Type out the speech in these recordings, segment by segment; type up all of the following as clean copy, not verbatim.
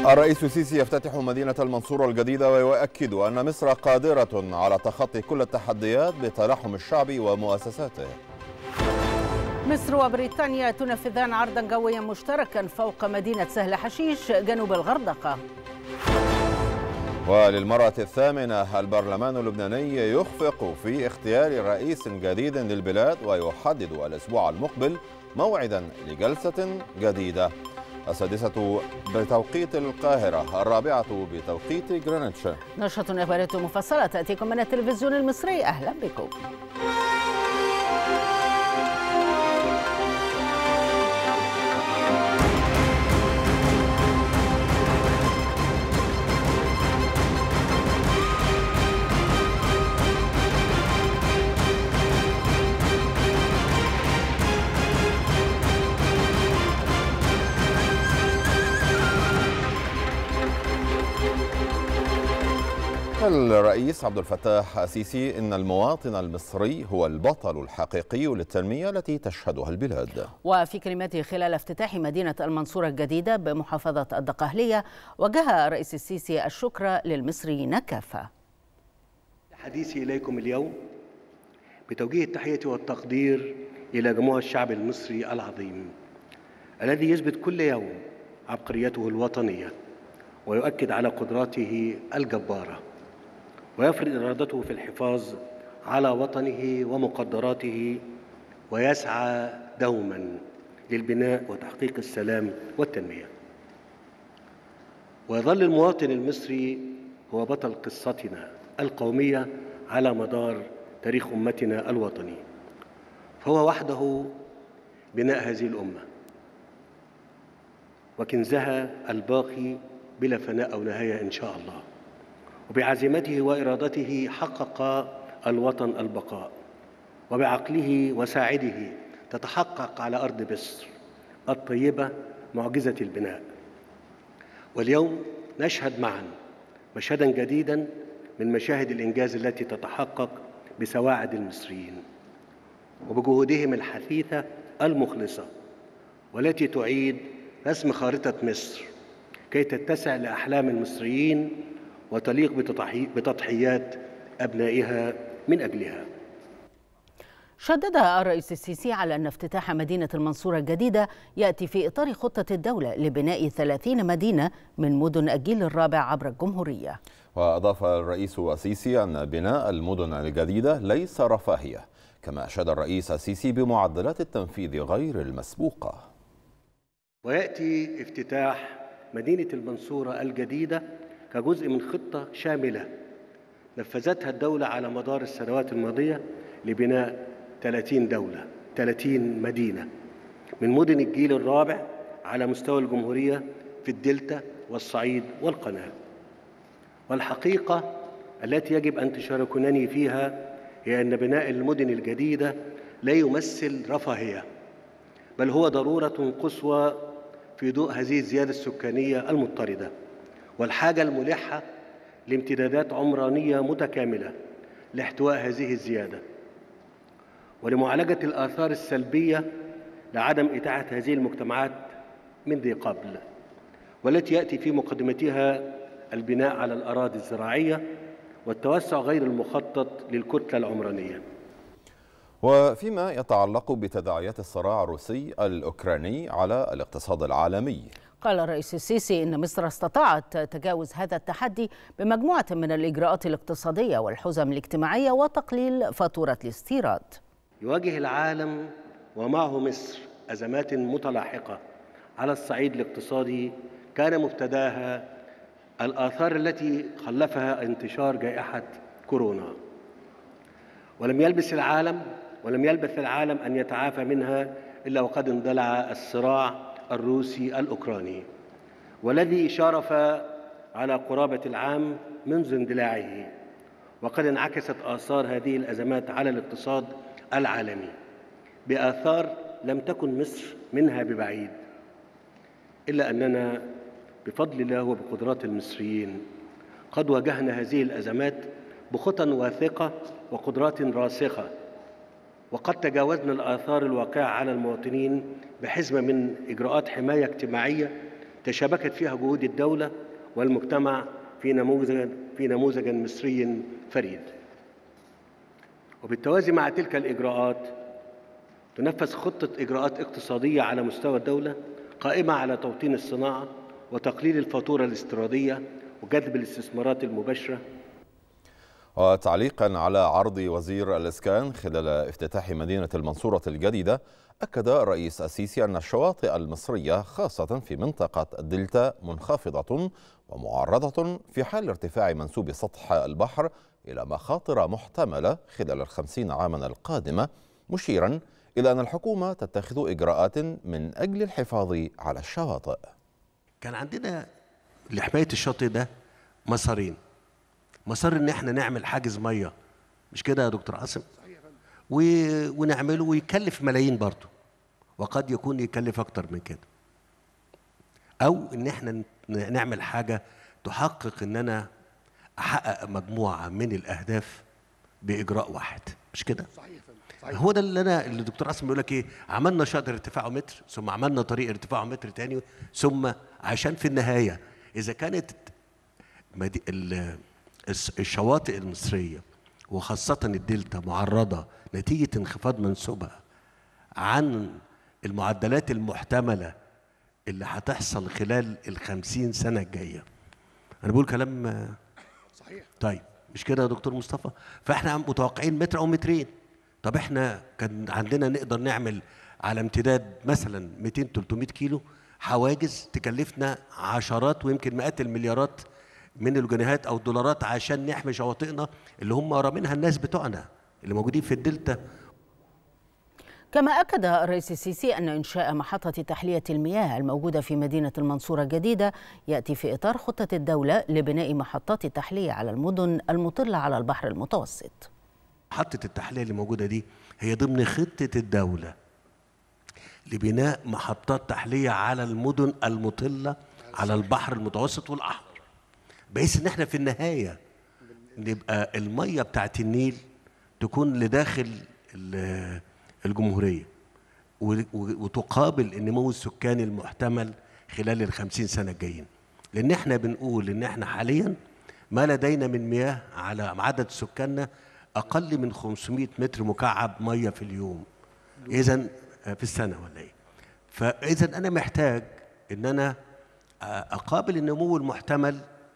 الرئيس السيسي يفتتح مدينة المنصورة الجديدة ويؤكد أن مصر قادرة على تخطي كل التحديات بتلاحم الشعب ومؤسساته. مصر وبريطانيا تنفذان عرضا جويا مشتركا فوق مدينة سهل حشيش جنوب الغردقة. وللمرة الثامنة البرلمان اللبناني يخفق في اختيار رئيس جديد للبلاد ويحدد الأسبوع المقبل موعدا لجلسة جديدة، السادسة بتوقيت القاهرة، الرابعة بتوقيت جرينتش. نشرة إخبارية مفصلة تأتيكم من التلفزيون المصري، أهلا بكم. الرئيس عبد الفتاح السيسي إن المواطن المصري هو البطل الحقيقي للتنمية التي تشهدها البلاد. وفي كلمته خلال افتتاح مدينة المنصورة الجديدة بمحافظة الدقهلية، وجه الرئيس السيسي الشكر للمصريين كافة. حديثي إليكم اليوم بتوجيه التحية والتقدير إلى جموع الشعب المصري العظيم الذي يثبت كل يوم عبقريته الوطنية ويؤكد على قدراته الجبارة ويفرض إرادته في الحفاظ على وطنه ومقدراته ويسعى دوما للبناء وتحقيق السلام والتنمية. ويظل المواطن المصري هو بطل قصتنا القومية على مدار تاريخ أمتنا الوطني، فهو وحده بناء هذه الأمة وكنزها الباقي بلا فناء أو نهاية إن شاء الله. وبعزيمته وإرادته حقق الوطن البقاء، وبعقله وساعده تتحقق على أرض مصر الطيبة معجزة البناء. واليوم نشهد معا مشهدا جديدا من مشاهد الإنجاز التي تتحقق بسواعد المصريين وبجهودهم الحثيثة المخلصة، والتي تعيد رسم خارطة مصر كي تتسع لأحلام المصريين وتليق بتضحيات أبنائها من أجلها. شدد الرئيس السيسي على أن افتتاح مدينة المنصورة الجديدة يأتي في إطار خطة الدولة لبناء 30 مدينة من مدن الجيل الرابع عبر الجمهورية. وأضاف الرئيس السيسي أن بناء المدن الجديدة ليس رفاهية، كما أشاد الرئيس السيسي بمعدلات التنفيذ غير المسبوقة. ويأتي افتتاح مدينة المنصورة الجديدة كجزء من خطة شاملة نفذتها الدولة على مدار السنوات الماضية لبناء 30 مدينة من مدن الجيل الرابع على مستوى الجمهورية في الدلتا والصعيد والقناة. والحقيقة التي يجب أن تشاركونني فيها هي أن بناء المدن الجديدة لا يمثل رفاهية، بل هو ضرورة قصوى في ضوء هذه الزيادة السكانية المضطردة والحاجة الملحة لامتدادات عمرانية متكاملة لاحتواء هذه الزيادة ولمعالجة الآثار السلبية لعدم إتاحة هذه المجتمعات من ذي قبل، والتي يأتي في مقدمتها البناء على الأراضي الزراعية والتوسع غير المخطط للكتلة العمرانية. وفيما يتعلق بتداعيات الصراع الروسي الأوكراني على الاقتصاد العالمي، قال الرئيس السيسي إن مصر استطاعت تجاوز هذا التحدي بمجموعة من الإجراءات الاقتصادية والحزم الاجتماعية وتقليل فاتورة الاستيراد. يواجه العالم ومعه مصر أزمات متلاحقة على الصعيد الاقتصادي كان مبتداها الآثار التي خلفها انتشار جائحة كورونا، ولم يلبث العالم أن يتعافى منها إلا وقد اندلع الصراع الروسي الأوكراني، والذي شارف على قرابة العام منذ اندلاعه، وقد انعكست آثار هذه الأزمات على الاقتصاد العالمي بآثار لم تكن مصر منها ببعيد، إلا أننا بفضل الله وبقدرات المصريين قد واجهنا هذه الأزمات بخطى واثقة وقدرات راسخة، وقد تجاوزنا الآثار الواقعة على المواطنين بحزمة من إجراءات حماية اجتماعية تشابكت فيها جهود الدولة والمجتمع في نموذج مصري فريد. وبالتوازي مع تلك الإجراءات تنفذ خطة إجراءات اقتصادية على مستوى الدولة قائمة على توطين الصناعة وتقليل الفاتورة الاستيرادية وجذب الاستثمارات المباشرة. وتعليقا على عرض وزير الإسكان خلال افتتاح مدينة المنصورة الجديدة، أكد الرئيس السيسي أن الشواطئ المصرية خاصة في منطقة الدلتا منخفضة ومعرضة في حال ارتفاع منسوب سطح البحر إلى مخاطر محتملة خلال 50 عاما القادمة، مشيرا إلى أن الحكومة تتخذ إجراءات من أجل الحفاظ على الشواطئ. كان عندنا لحماية الشاطئ ده مسارين. مسار ان احنا نعمل حاجز ميه، مش كده يا دكتور عاصم؟ ونعمله ويكلف ملايين برضه، وقد يكون يكلف اكتر من كده. او ان احنا نعمل حاجه تحقق ان انا احقق مجموعه من الاهداف باجراء واحد، مش كده؟ صحيح. هو ده اللي الدكتور عاصم بيقول لك ايه؟ عملنا شاطئ ارتفاعه متر، ثم عملنا طريق ارتفاعه متر تاني، ثم عشان في النهايه اذا كانت الشواطئ المصرية وخاصة الدلتا معرضة نتيجة انخفاض منسوبها عن المعدلات المحتملة اللي هتحصل خلال 50 سنة الجاية. أنا بقول كلام صحيح. طيب مش كده يا دكتور مصطفى؟ فإحنا متوقعين متر أو مترين. طب إحنا كان عندنا نقدر نعمل على امتداد مثلا 200-300 كيلو حواجز تكلفنا عشرات ويمكن مئات المليارات من الجنيهات او الدولارات عشان نحمي شواطئنا اللي هم رامينها الناس بتوعنا اللي موجودين في الدلتا. كما أكد الرئيس السيسي أن إنشاء محطة تحلية المياه الموجودة في مدينة المنصورة الجديدة يأتي في إطار خطة الدولة لبناء محطات التحلية على المدن المطلة على البحر المتوسط. محطة التحلية اللي موجودة دي هي ضمن خطة الدولة لبناء محطات تحلية على المدن المطلة على البحر المتوسط والأحمر، بحيث ان احنا في النهايه نبقى الميه بتاعت النيل تكون لداخل الجمهوريه وتقابل النمو السكاني المحتمل خلال 50 سنه الجايين. لان احنا بنقول ان احنا حاليا ما لدينا من مياه على عدد سكاننا اقل من 500 متر مكعب ميه في اليوم، اذا في السنه ولا ايه؟ فاذا انا محتاج ان انا اقابل النمو المحتمل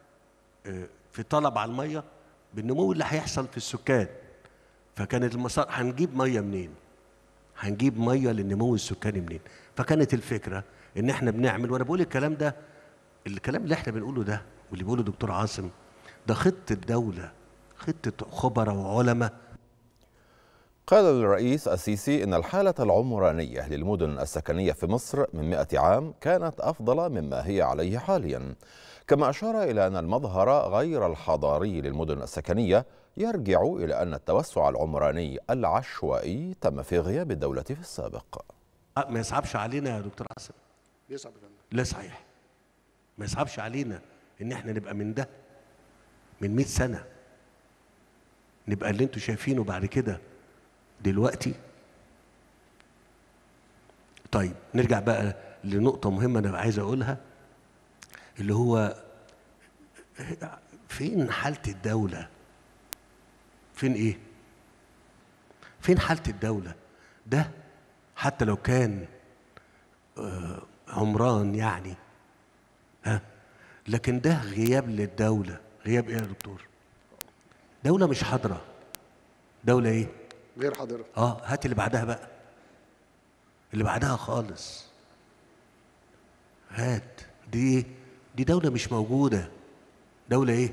في طلب على الميه بالنمو اللي هيحصل في السكان. فكانت المسار هنجيب ميه منين؟ هنجيب ميه للنمو السكاني منين؟ فكانت الفكره ان احنا بنعمل، وانا بقول الكلام ده، الكلام اللي احنا بنقوله ده واللي بيقوله دكتور عاصم ده خطه دوله، خطه خبراء وعلماء. قال الرئيس السيسي إن الحالة العمرانية للمدن السكنية في مصر من 100 عام كانت أفضل مما هي عليه حاليا، كما أشار إلى أن المظهر غير الحضاري للمدن السكنية يرجع إلى أن التوسع العمراني العشوائي تم في غياب الدولة في السابق. ما يصعبش علينا يا دكتور عاصم. يصعب. لا صحيح. ما يصعبش علينا إن احنا نبقى من ده من 100 سنة نبقى اللي انتوا شايفينه بعد كده دلوقتي. طيب نرجع بقى لنقطة مهمة أنا عايز أقولها، اللي هو فين حالة الدولة؟ فين إيه؟ فين حالة الدولة؟ ده حتى لو كان عمران يعني، لكن ده غياب للدولة. غياب إيه يا دكتور؟ دولة مش حاضرة. دولة إيه؟ غير حاضرة. هات اللي بعدها بقى، اللي بعدها خالص. هات دي دولة مش موجودة. دولة ايه؟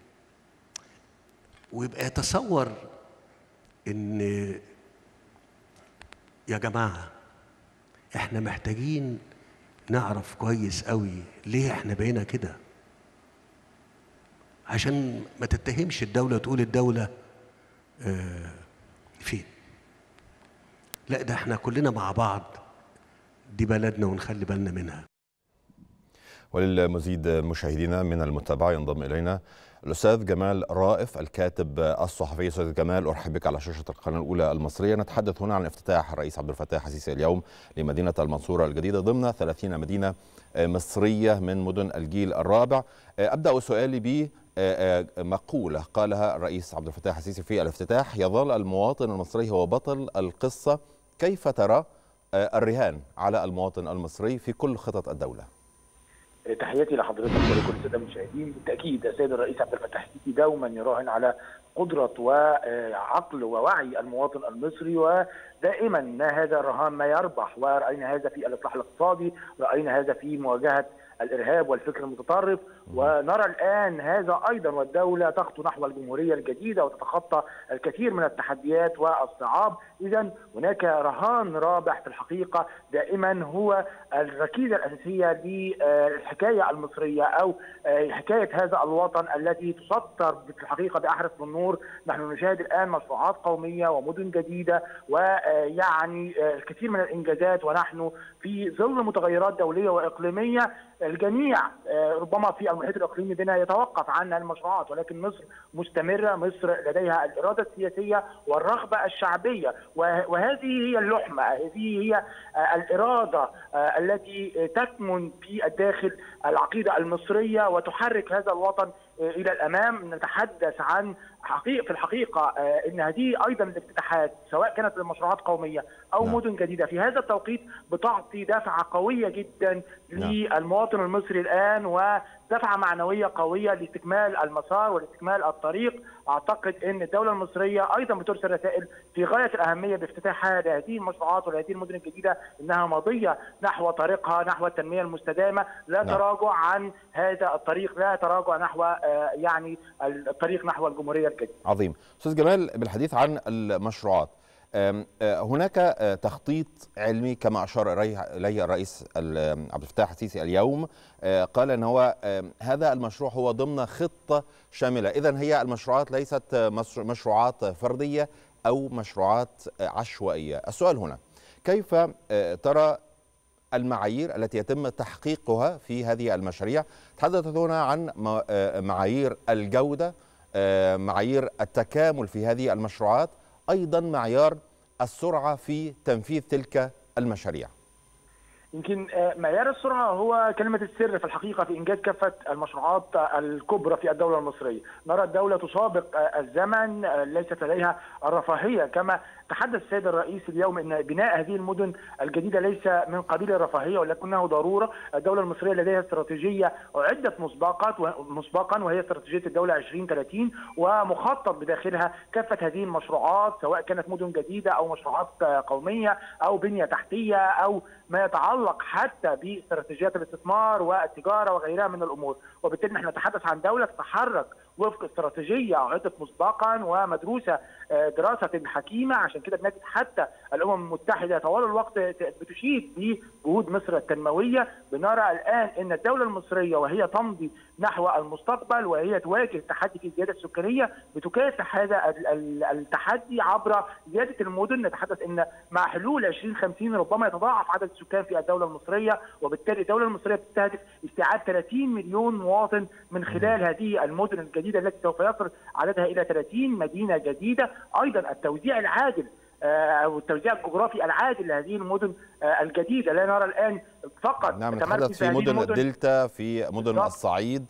ويبقى يتصور ان يا جماعة احنا محتاجين نعرف كويس قوي ليه احنا بقينا كده، عشان ما تتهمش الدولة تقول الدولة فين. لا، ده احنا كلنا مع بعض، دي بلدنا ونخلي بالنا منها. وللمزيد مشاهدينا من المتابعة ينضم إلينا الأستاذ جمال رائف الكاتب الصحفي. أستاذ جمال، أرحب بك على شاشة القناة الأولى المصرية. نتحدث هنا عن افتتاح الرئيس عبد الفتاح السيسي اليوم لمدينة المنصورة الجديدة ضمن 30 مدينة مصرية من مدن الجيل الرابع. أبدأ سؤالي بمقولة قالها الرئيس عبد الفتاح السيسي في الافتتاح: يظل المواطن المصري هو بطل القصة. كيف ترى الرهان على المواطن المصري في كل خطط الدولة؟ تحياتي لحضرتك ولكل الساده المشاهدين. بالتاكيد السيد الرئيس عبد الفتاح السيسي دوما يراهن على قدره وعقل ووعي المواطن المصري، ودائما ما هذا الرهان ما يربح. ورأينا هذا في الاصلاح الاقتصادي، رأينا هذا في مواجهه الارهاب والفكر المتطرف، ونرى الان هذا ايضا والدوله تخطو نحو الجمهوريه الجديده وتتخطى الكثير من التحديات والصعاب. اذا هناك رهان رابح في الحقيقه دائما هو الركيزه الاساسيه للحكايه المصريه او حكايه هذا الوطن التي تسطر في الحقيقه باحرف من نور. نحن نشاهد الان مشروعات قوميه ومدن جديده ويعني الكثير من الانجازات، ونحن في ظل متغيرات دوليه واقليميه. الجميع ربما في المحيط الاقليمي بنا يتوقف عن المشروعات، ولكن مصر مستمره، مصر لديها الاراده السياسيه والرغبه الشعبيه، وهذه هي اللحمه، هذه هي الاراده التي تكمن في الداخل العقيده المصريه وتحرك هذا الوطن الى الامام. نتحدث عن في الحقيقه ان هذه ايضا الافتتاحات سواء كانت لمشروعات قوميه او مدن جديده في هذا التوقيت بتعطي دفعه قويه جدا للمواطن المصري الان، ودفعه معنويه قويه لاستكمال المسار ولاستكمال الطريق. اعتقد ان الدوله المصريه ايضا بترسل رسائل في غايه الاهميه بافتتاحها لهذه المشروعات ولهذه المدن الجديده انها ماضيه نحو طريقها نحو التنميه المستدامه، لا تراجع عن هذا الطريق، لا تراجع نحو يعني الطريق نحو الجمهوريه الجديده. عظيم. استاذ جمال، بالحديث عن المشروعات، هناك تخطيط علمي كما أشار إليه الرئيس عبد الفتاح السيسي اليوم. قال أن هو هذا المشروع هو ضمن خطة شاملة. إذن هي المشروعات ليست مشروعات فردية أو مشروعات عشوائية. السؤال هنا: كيف ترى المعايير التي يتم تحقيقها في هذه المشاريع؟ تحدثت هنا عن معايير الجودة، معايير التكامل في هذه المشروعات، أيضا معيار السرعة في تنفيذ تلك المشاريع. يمكن معيار السرعة هو كلمة السر في الحقيقة في إنجاز كافة المشروعات الكبرى في الدولة المصرية. نرى الدولة تسابق الزمن، ليست لديها الرفاهية كما تحدث السيد الرئيس اليوم ان بناء هذه المدن الجديده ليس من قبيل الرفاهيه ولكنه ضروره. الدوله المصريه لديها استراتيجيه اعدت مسبقا وهي استراتيجيه الدوله 2030، ومخطط بداخلها كافه هذه المشروعات سواء كانت مدن جديده او مشروعات قوميه او بنيه تحتيه او ما يتعلق حتى باستراتيجيات الاستثمار والتجاره وغيرها من الامور. وبالتالي نحن نتحدث عن دوله تتحرك وفق استراتيجيه اعدت مسبقا ومدروسه دراسه حكيمه. عشان كده بنجد حتى الامم المتحده طوال الوقت بتشيد بجهود مصر التنمويه. بنرى الان ان الدوله المصريه وهي تمضي نحو المستقبل وهي تواجه تحدي في الزياده السكانيه بتكافح هذا التحدي عبر زياده المدن. نتحدث ان مع حلول 2050 ربما يتضاعف عدد السكان في الدوله المصريه، وبالتالي الدوله المصريه بتستهدف استيعاب 30 مليون مواطن من خلال هذه المدن الجديده التي سوف يصل عددها الى 30 مدينه جديده. ايضا التوزيع العادل او التوزيع الجغرافي العادل لهذه المدن الجديده. لا نرى الان فقط نتحدث في مدن الدلتا، في مدن الصعيد،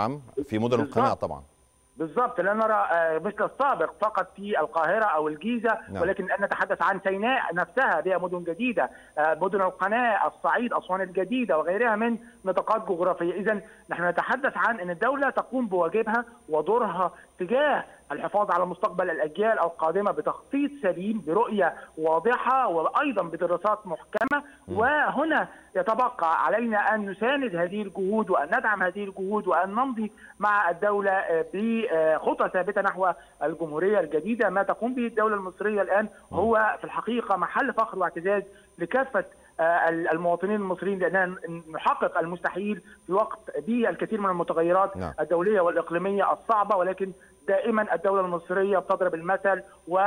في مدن القناة طبعا. بالضبط، لا نرى مثل السابق فقط في القاهرة أو الجيزة، ولكن الآن نتحدث عن سيناء نفسها بها مدن جديدة، مدن القناة، الصعيد، أسوان الجديدة وغيرها من نطاقات جغرافية. إذن نحن نتحدث عن أن الدولة تقوم بواجبها ودورها تجاه الحفاظ على مستقبل الأجيال القادمة بتخطيط سليم برؤية واضحة وأيضا بدراسات محكمة. وهنا يتبقى علينا أن نساند هذه الجهود وأن ندعم هذه الجهود وأن نمضي مع الدولة بخطى ثابتة نحو الجمهورية الجديدة. ما تقوم به الدولة المصرية الآن هو في الحقيقة محل فخر واعتزاز لكافة المواطنين المصريين، لأننا نحقق المستحيل في وقت به الكثير من المتغيرات الدولية والإقليمية الصعبة، ولكن دائما الدولة المصرية بتضرب المثل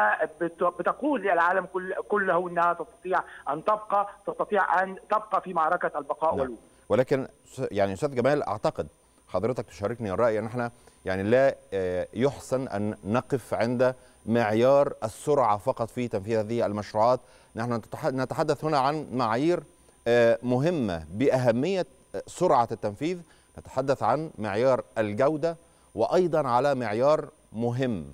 وبتقول للعالم كله انها تستطيع ان تبقى في معركة البقاء والوجود. ولكن يعني أستاذ جمال، أعتقد حضرتك تشاركني الرأي أن احنا يعني لا يحسن أن نقف عند معيار السرعة فقط في تنفيذ هذه المشروعات. نحن نتحدث هنا عن معايير مهمة بأهمية سرعة التنفيذ، نتحدث عن معيار الجودة، وأيضا على معيار مهم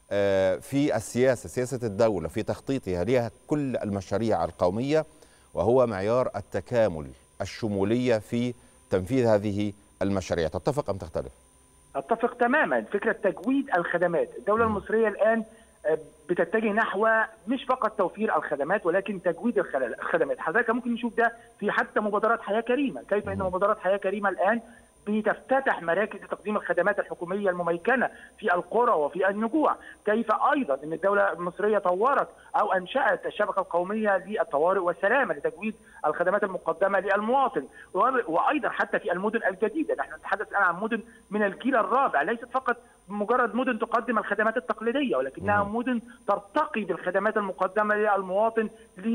في سياسة الدولة في تخطيطها لها كل المشاريع القومية، وهو معيار التكامل، الشمولية في تنفيذ هذه المشاريع. تتفق أم تختلف؟ أتفق تماما. فكرة تجويد الخدمات، الدولة المصرية الآن بتتجه نحو مش فقط توفير الخدمات ولكن تجويد الخدمات. حضرتك ممكن نشوف ده في حتى مبادرات حياة كريمة، كيف أن مبادرات حياة كريمة الآن بتفتتح مراكز لتقديم الخدمات الحكومية المميكنة في القرى وفي النجوع، كيف أيضا أن الدولة المصرية طورت أو أنشأت الشبكة القومية للطوارئ والسلامة لتجويد الخدمات المقدمة للمواطن، وأيضا حتى في المدن الجديدة. نحن نتحدث الآن عن مدن من الجيل الرابع، ليست فقط مجرد مدن تقدم الخدمات التقليدية، ولكنها مدن ترتقي بالخدمات المقدمة للمواطن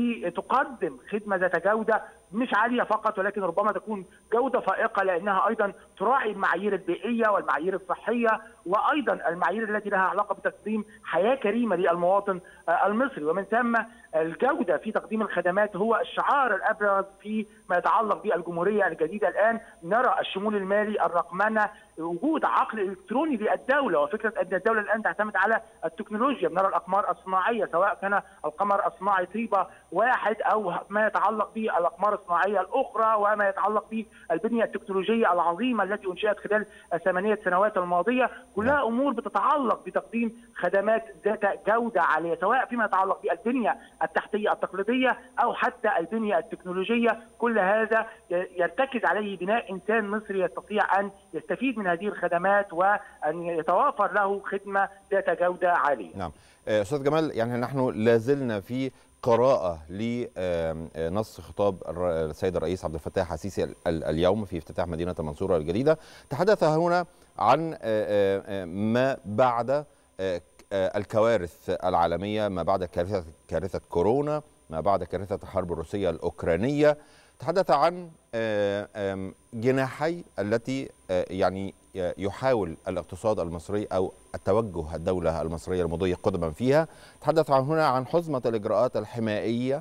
لتقدم خدمة ذات جودة مش عالية فقط، ولكن ربما تكون جودة فائقة، لأنها أيضا تراعي المعايير البيئية والمعايير الصحية وأيضا المعايير التي لها علاقة بتقديم حياة كريمة للمواطن المصري. ومن ثم الجودة في تقديم الخدمات هو الشعار الأبرز في ما يتعلق بالجمهورية الجديدة. الآن نرى الشمول المالي، الرقمنة، وجود عقل إلكتروني للدولة، وفكرة أن الدولة الآن تعتمد على التكنولوجيا. بنرى الأقمار الصناعية، سواء كان القمر الصناعي طيبة واحد أو ما يتعلق بالأقمار الصناعية الأخرى وما يتعلق بالبنية التكنولوجية العظيمة التي أنشئت خلال 8 سنوات الماضية، كلها أمور بتتعلق بتقديم خدمات ذات جودة عالية، سواء فيما يتعلق بالبنية التحتية التقليدية أو حتى البنية التكنولوجية. كل هذا يرتكز عليه بناء إنسان مصري يستطيع أن يستفيد من هذه الخدمات وأن يتوافر له خدمة ذات جودة عالية. نعم أستاذ جمال، يعني نحن لازلنا في قراءة لنص خطاب السيد الرئيس عبد الفتاح السيسي اليوم في افتتاح مدينة المنصورة الجديدة. تحدث هنا عن ما بعد الكوارث العالمية، ما بعد كارثة كورونا، ما بعد كارثة الحرب الروسية الأوكرانية. تحدث عن جناحي التي يعني يحاول الاقتصاد المصري أو التوجه الدولة المصرية المضي قدما فيها. تحدث هنا عن حزمة الإجراءات الحمائية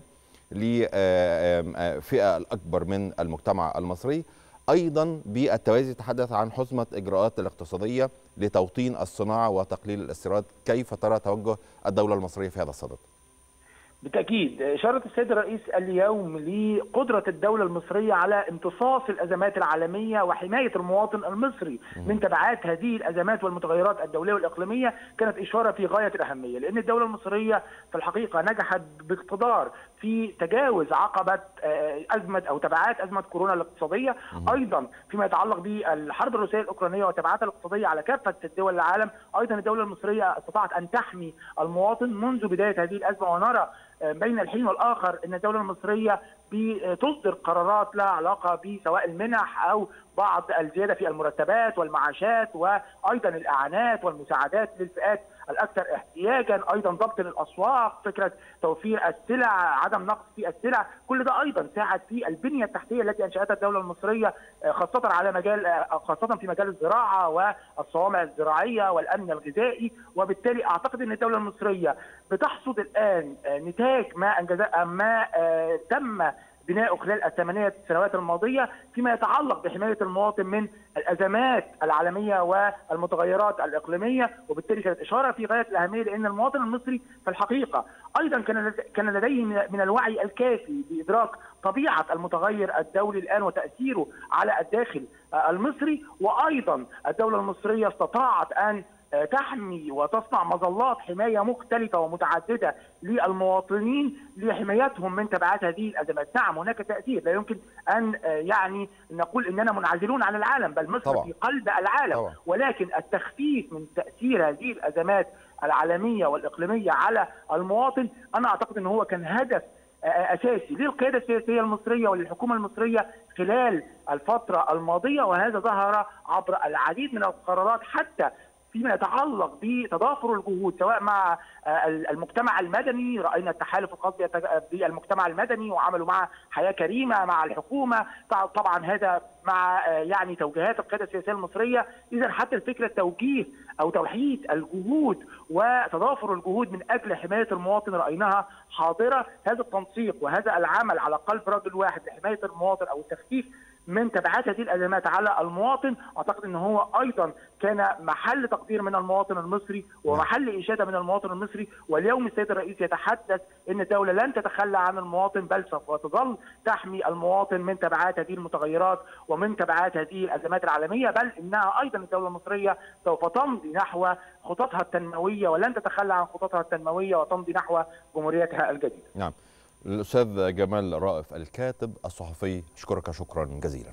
لفئة الأكبر من المجتمع المصري، أيضا بالتوازي تحدث عن حزمة إجراءات الاقتصادية لتوطين الصناعة وتقليل الاستيراد. كيف ترى توجه الدولة المصرية في هذا الصدد؟ بالتأكيد إشارة السيد الرئيس اليوم لقدرة الدولة المصرية على امتصاص الأزمات العالمية وحماية المواطن المصري من تبعات هذه الأزمات والمتغيرات الدولية والإقليمية كانت إشارة في غاية الأهمية، لأن الدولة المصرية في الحقيقة نجحت باقتدار في تجاوز عقبة أزمة أو تبعات أزمة كورونا الاقتصادية، أيضا فيما يتعلق بالحرب الروسية الأوكرانية وتبعاتها الاقتصادية على كافة دول العالم. أيضا الدولة المصرية استطاعت أن تحمي المواطن منذ بداية هذه الأزمة، ونرى بين الحين والآخر أن الدولة المصرية بتصدر قرارات لها علاقة بسواء المنح أو بعض الزيادة في المرتبات والمعاشات، وأيضا الإعانات والمساعدات للفئات الأكثر احتياجا، أيضا ضبط الأسواق، فكرة توفير السلع، عدم نقص في السلع. كل ده أيضا ساعد في البنية التحتية التي أنشأتها الدولة المصرية، خاصة في مجال الزراعة والصوامع الزراعية والأمن الغذائي. وبالتالي أعتقد أن الدولة المصرية بتحصد الآن نتاج ما تم بناء خلال 8 سنوات الماضية فيما يتعلق بحماية المواطن من الأزمات العالمية والمتغيرات الإقليمية. وبالتالي كانت إشارة في غاية الأهمية، لأن المواطن المصري في الحقيقة أيضا كان لديه من الوعي الكافي بإدراك طبيعة المتغير الدولي الآن وتأثيره على الداخل المصري. وأيضا الدولة المصرية استطاعت أن تحمي وتصنع مظلات حماية مختلفة ومتعددة للمواطنين لحمايتهم من تبعات هذه الأزمات. نعم هناك تأثير، لا يمكن أن يعني نقول أننا منعزلون عن العالم، بل مصر طبعا في قلب العالم طبعا. ولكن التخفيف من تأثير هذه الأزمات العالمية والإقليمية على المواطن أنا أعتقد أنه هو كان هدف أساسي للقيادة السياسية المصرية وللحكومة المصرية خلال الفترة الماضية، وهذا ظهر عبر العديد من القرارات حتى فيما يتعلق بتضافر الجهود سواء مع المجتمع المدني، راينا التحالف الخاص بالمجتمع المدني وعملوا مع حياه كريمه مع الحكومه، طبعا هذا مع يعني توجيهات القياده السياسيه المصريه. اذا حتى الفكره توجيه او توحيد الجهود وتضافر الجهود من اجل حمايه المواطن رايناها حاضره. هذا التنسيق وهذا العمل على قلب رجل واحد لحمايه المواطن او التخفيف من تبعات هذه الازمات على المواطن، اعتقد ان هو ايضا كان محل تقدير من المواطن المصري ومحل اشاده من المواطن المصري. واليوم السيد الرئيس يتحدث ان الدوله لن تتخلى عن المواطن بل سوف تظل تحمي المواطن من تبعات هذه المتغيرات ومن تبعات هذه الازمات العالميه، بل انها ايضا الدوله المصريه سوف تمضي نحو خططها التنمويه ولن تتخلى عن خططها التنمويه وتمضي نحو جمهوريتها الجديده. نعم. الأستاذ جمال رائف الكاتب الصحفي، أشكرك شكرا جزيلا.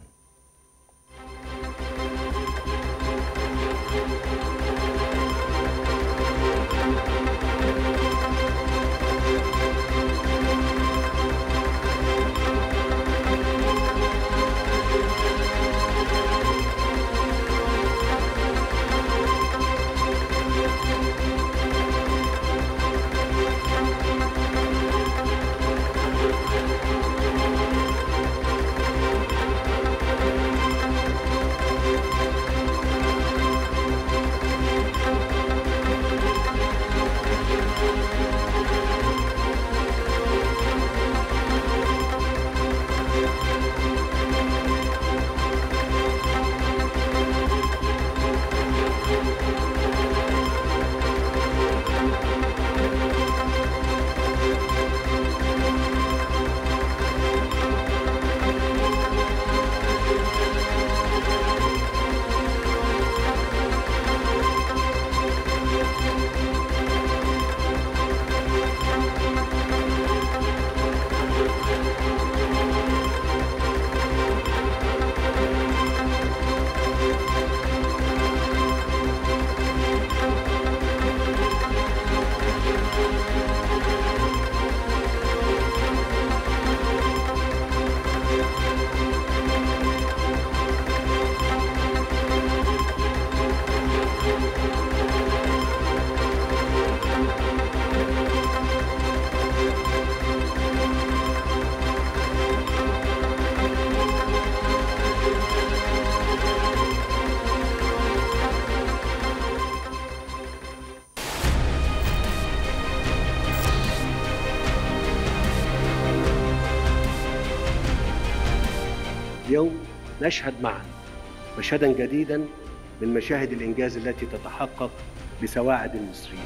اليوم نشهد معا مشهدا جديدا من مشاهد الإنجاز التي تتحقق بسواعد المصريين.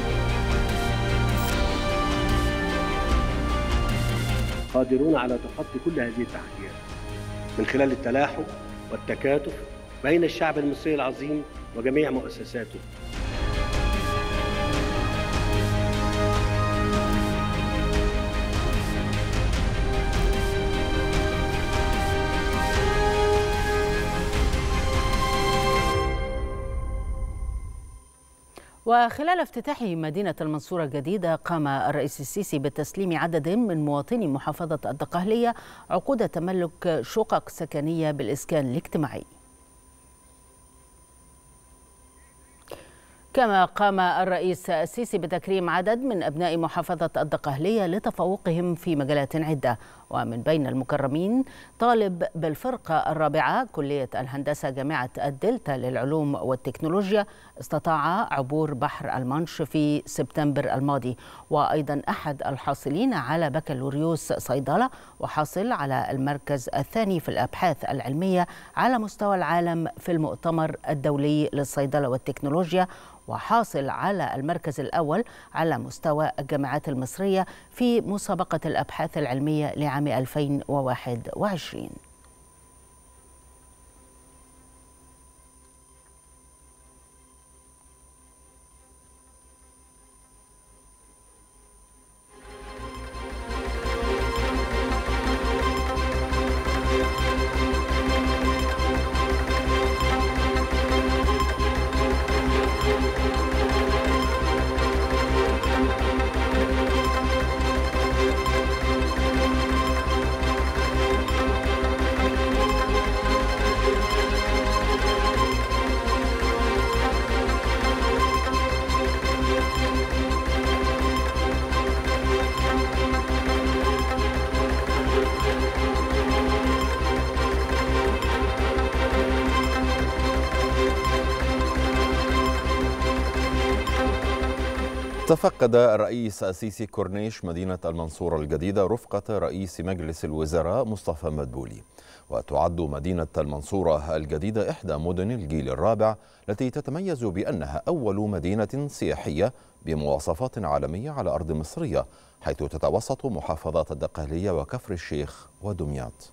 قادرون على تخطي كل هذه التحديات من خلال التلاحم والتكاتف بين الشعب المصري العظيم وجميع مؤسساته. وخلال افتتاح مدينة المنصورة الجديدة قام الرئيس السيسي بتسليم عدد من مواطني محافظة الدقهلية عقود تملك شقق سكنية بالإسكان الاجتماعي. كما قام الرئيس السيسي بتكريم عدد من أبناء محافظة الدقهلية لتفوقهم في مجالات عدة، ومن بين المكرمين طالب بالفرقة الرابعة كلية الهندسة جامعة الدلتا للعلوم والتكنولوجيا استطاع عبور بحر المانش في سبتمبر الماضي، وأيضا أحد الحاصلين على بكالوريوس صيدلة وحاصل على المركز الثاني في الأبحاث العلمية على مستوى العالم في المؤتمر الدولي للصيدلة والتكنولوجيا، وحاصل على المركز الأول على مستوى الجامعات المصرية في مسابقة الأبحاث العلمية لعام 2021. تفقد الرئيس السيسي كورنيش مدينة المنصورة الجديدة رفقة رئيس مجلس الوزراء مصطفى مدبولي. وتعد مدينة المنصورة الجديدة إحدى مدن الجيل الرابع التي تتميز بأنها أول مدينة سياحية بمواصفات عالمية على أرض مصرية، حيث تتوسط محافظات الدقهلية وكفر الشيخ ودمياط.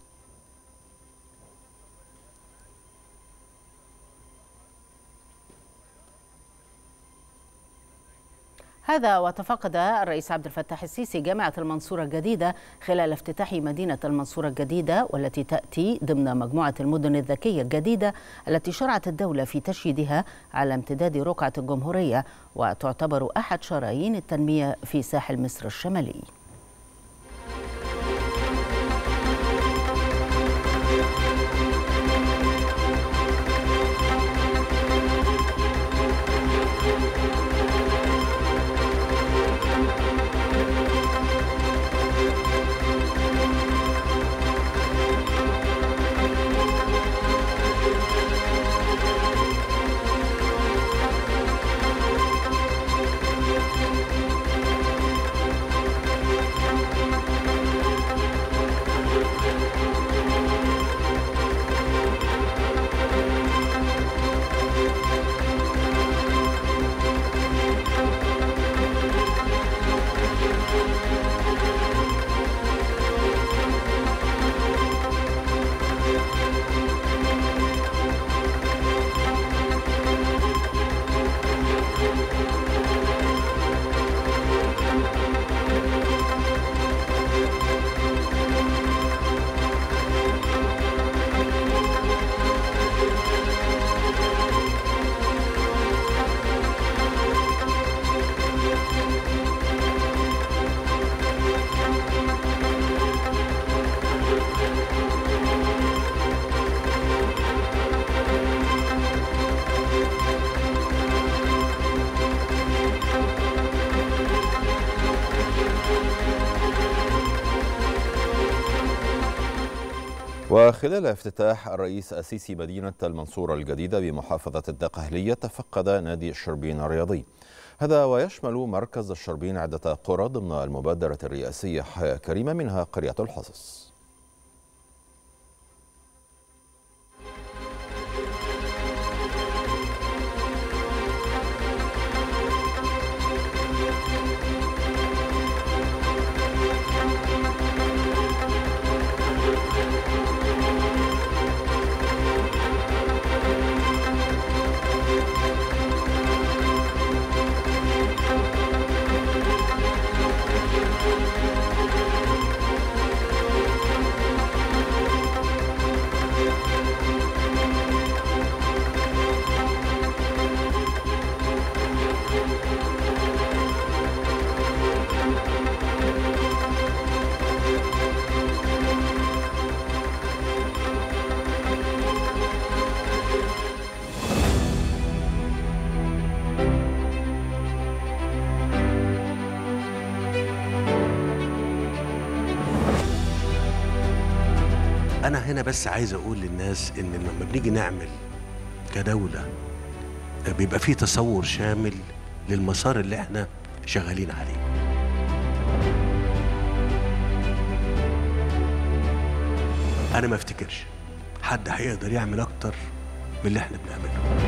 هذا وتفقد الرئيس عبد الفتاح السيسي جامعة المنصورة الجديدة خلال افتتاح مدينة المنصورة الجديدة، والتي تأتي ضمن مجموعة المدن الذكية الجديدة التي شرعت الدولة في تشييدها على امتداد رقعة الجمهورية، وتعتبر أحد شرايين التنمية في ساحل مصر الشمالي. وخلال افتتاح الرئيس السيسي مدينة المنصورة الجديدة بمحافظة الدقهلية، تفقد نادي الشربين الرياضي. هذا ويشمل مركز الشربين عدة قرى ضمن المبادرة الرئاسية حياة كريمة، منها قرية الحصص. أنا هنا بس عايز أقول للناس إن لما بنيجي نعمل كدولة بيبقى فيه تصور شامل للمسار اللي احنا شغالين عليه. أنا ما افتكرش حد هيقدر يعمل أكتر من اللي احنا بنعمله.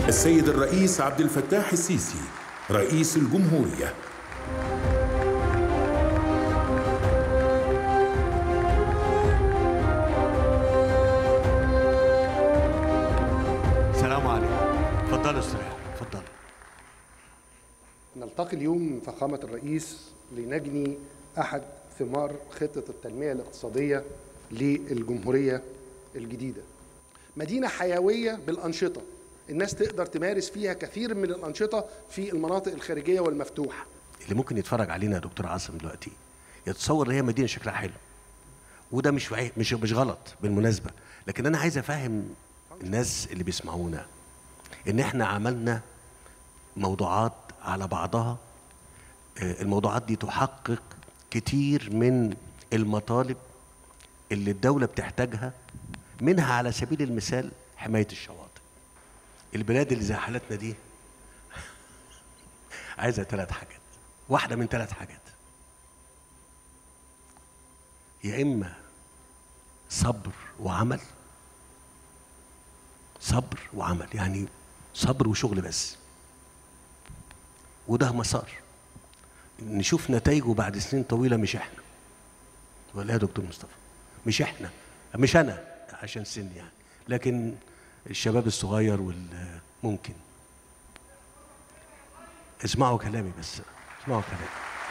السيد الرئيس عبد الفتاح السيسي رئيس الجمهورية. السلام عليكم. اتفضلوا استريحوا. اتفضلوا. نلتقي اليوم فخامة الرئيس لنجني أحد ثمار خطة التنمية الاقتصادية للجمهورية الجديدة. مدينة حيوية بالأنشطة، الناس تقدر تمارس فيها كثير من الأنشطة في المناطق الخارجية والمفتوحة. اللي ممكن يتفرج علينا يا دكتور عاصم دلوقتي يتصور ان هي مدينة شكلها حلو، وده مش غلط بالمناسبة، لكن أنا عايز أفهم الناس اللي بيسمعونا إن إحنا عملنا موضوعات على بعضها. الموضوعات دي تحقق كتير من المطالب اللي الدولة بتحتاجها، منها على سبيل المثال حماية الشواطئ. البلاد اللي زي حالتنا دي عايزة 3 حاجات، واحدة من 3 حاجات: يا إما صبر وعمل، صبر وعمل يعني صبر وشغل بس، وده مسار نشوف نتائجه بعد سنين طويلة. مش احنا ولا يا دكتور مصطفى، مش احنا، مش انا عشان سني يعني، لكن الشباب الصغير ممكن. اسمعوا كلامي بس، اسمعوا كلامي.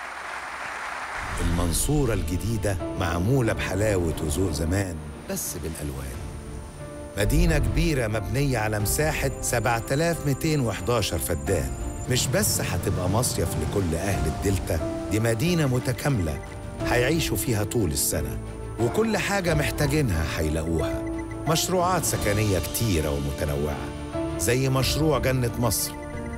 المنصورة الجديدة معمولة بحلاوة وذوق زمان بس بالألوان. مدينة كبيرة مبنية على مساحة 7211 فدان. مش بس هتبقى مصيف لكل أهل الدلتا، دي مدينة متكاملة هيعيشوا فيها طول السنة، وكل حاجة محتاجينها هيلاقوها. مشروعات سكنية كتيرة ومتنوعة زي مشروع جنة مصر،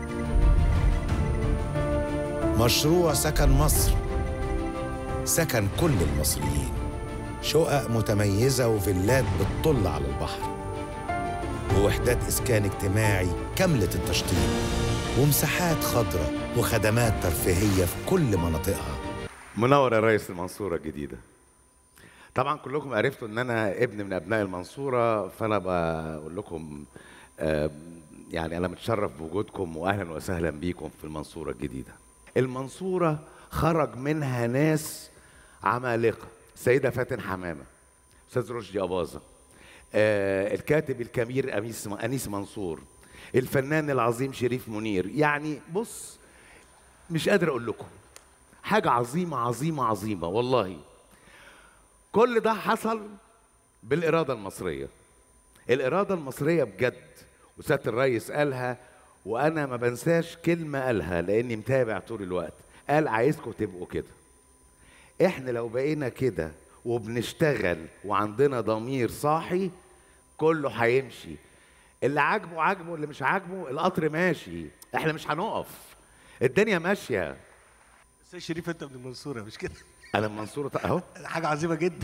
مشروع سكن مصر، سكن كل المصريين، شقق متميزة وفيلات بتطل على البحر، ووحدات إسكان اجتماعي كاملة التشطيب، ومساحات خضراء وخدمات ترفيهية في كل مناطقها. منور يا ريس المنصورة الجديدة. طبعا كلكم عرفتوا ان انا ابن من ابناء المنصورة، فانا بقول لكم يعني انا متشرف بوجودكم واهلا وسهلا بيكم في المنصورة الجديدة. المنصورة خرج منها ناس عمالقة، السيدة فاتن حمامة، استاذ رشدي أباظة، الكاتب الكبير أنيس منصور، الفنان العظيم شريف منير. يعني بص مش قادر اقول لكم حاجة عظيمة عظيمة عظيمة والله. كل ده حصل بالإرادة المصرية. الإرادة المصرية بجد، وسيادة الرئيس قالها وأنا ما بنساش كلمة قالها لأني متابع طول الوقت. قال عايزكم تبقوا كده. إحنا لو بقينا كده وبنشتغل وعندنا ضمير صاحي كله هيمشي. اللي عاجبه عاجبه، اللي مش عاجبه القطر ماشي، إحنا مش هنقف، الدنيا ماشية. أستاذ شريف أنت من المنصورة مش كده؟ أنا من المنصورة أهو. حاجة عظيمة جدا.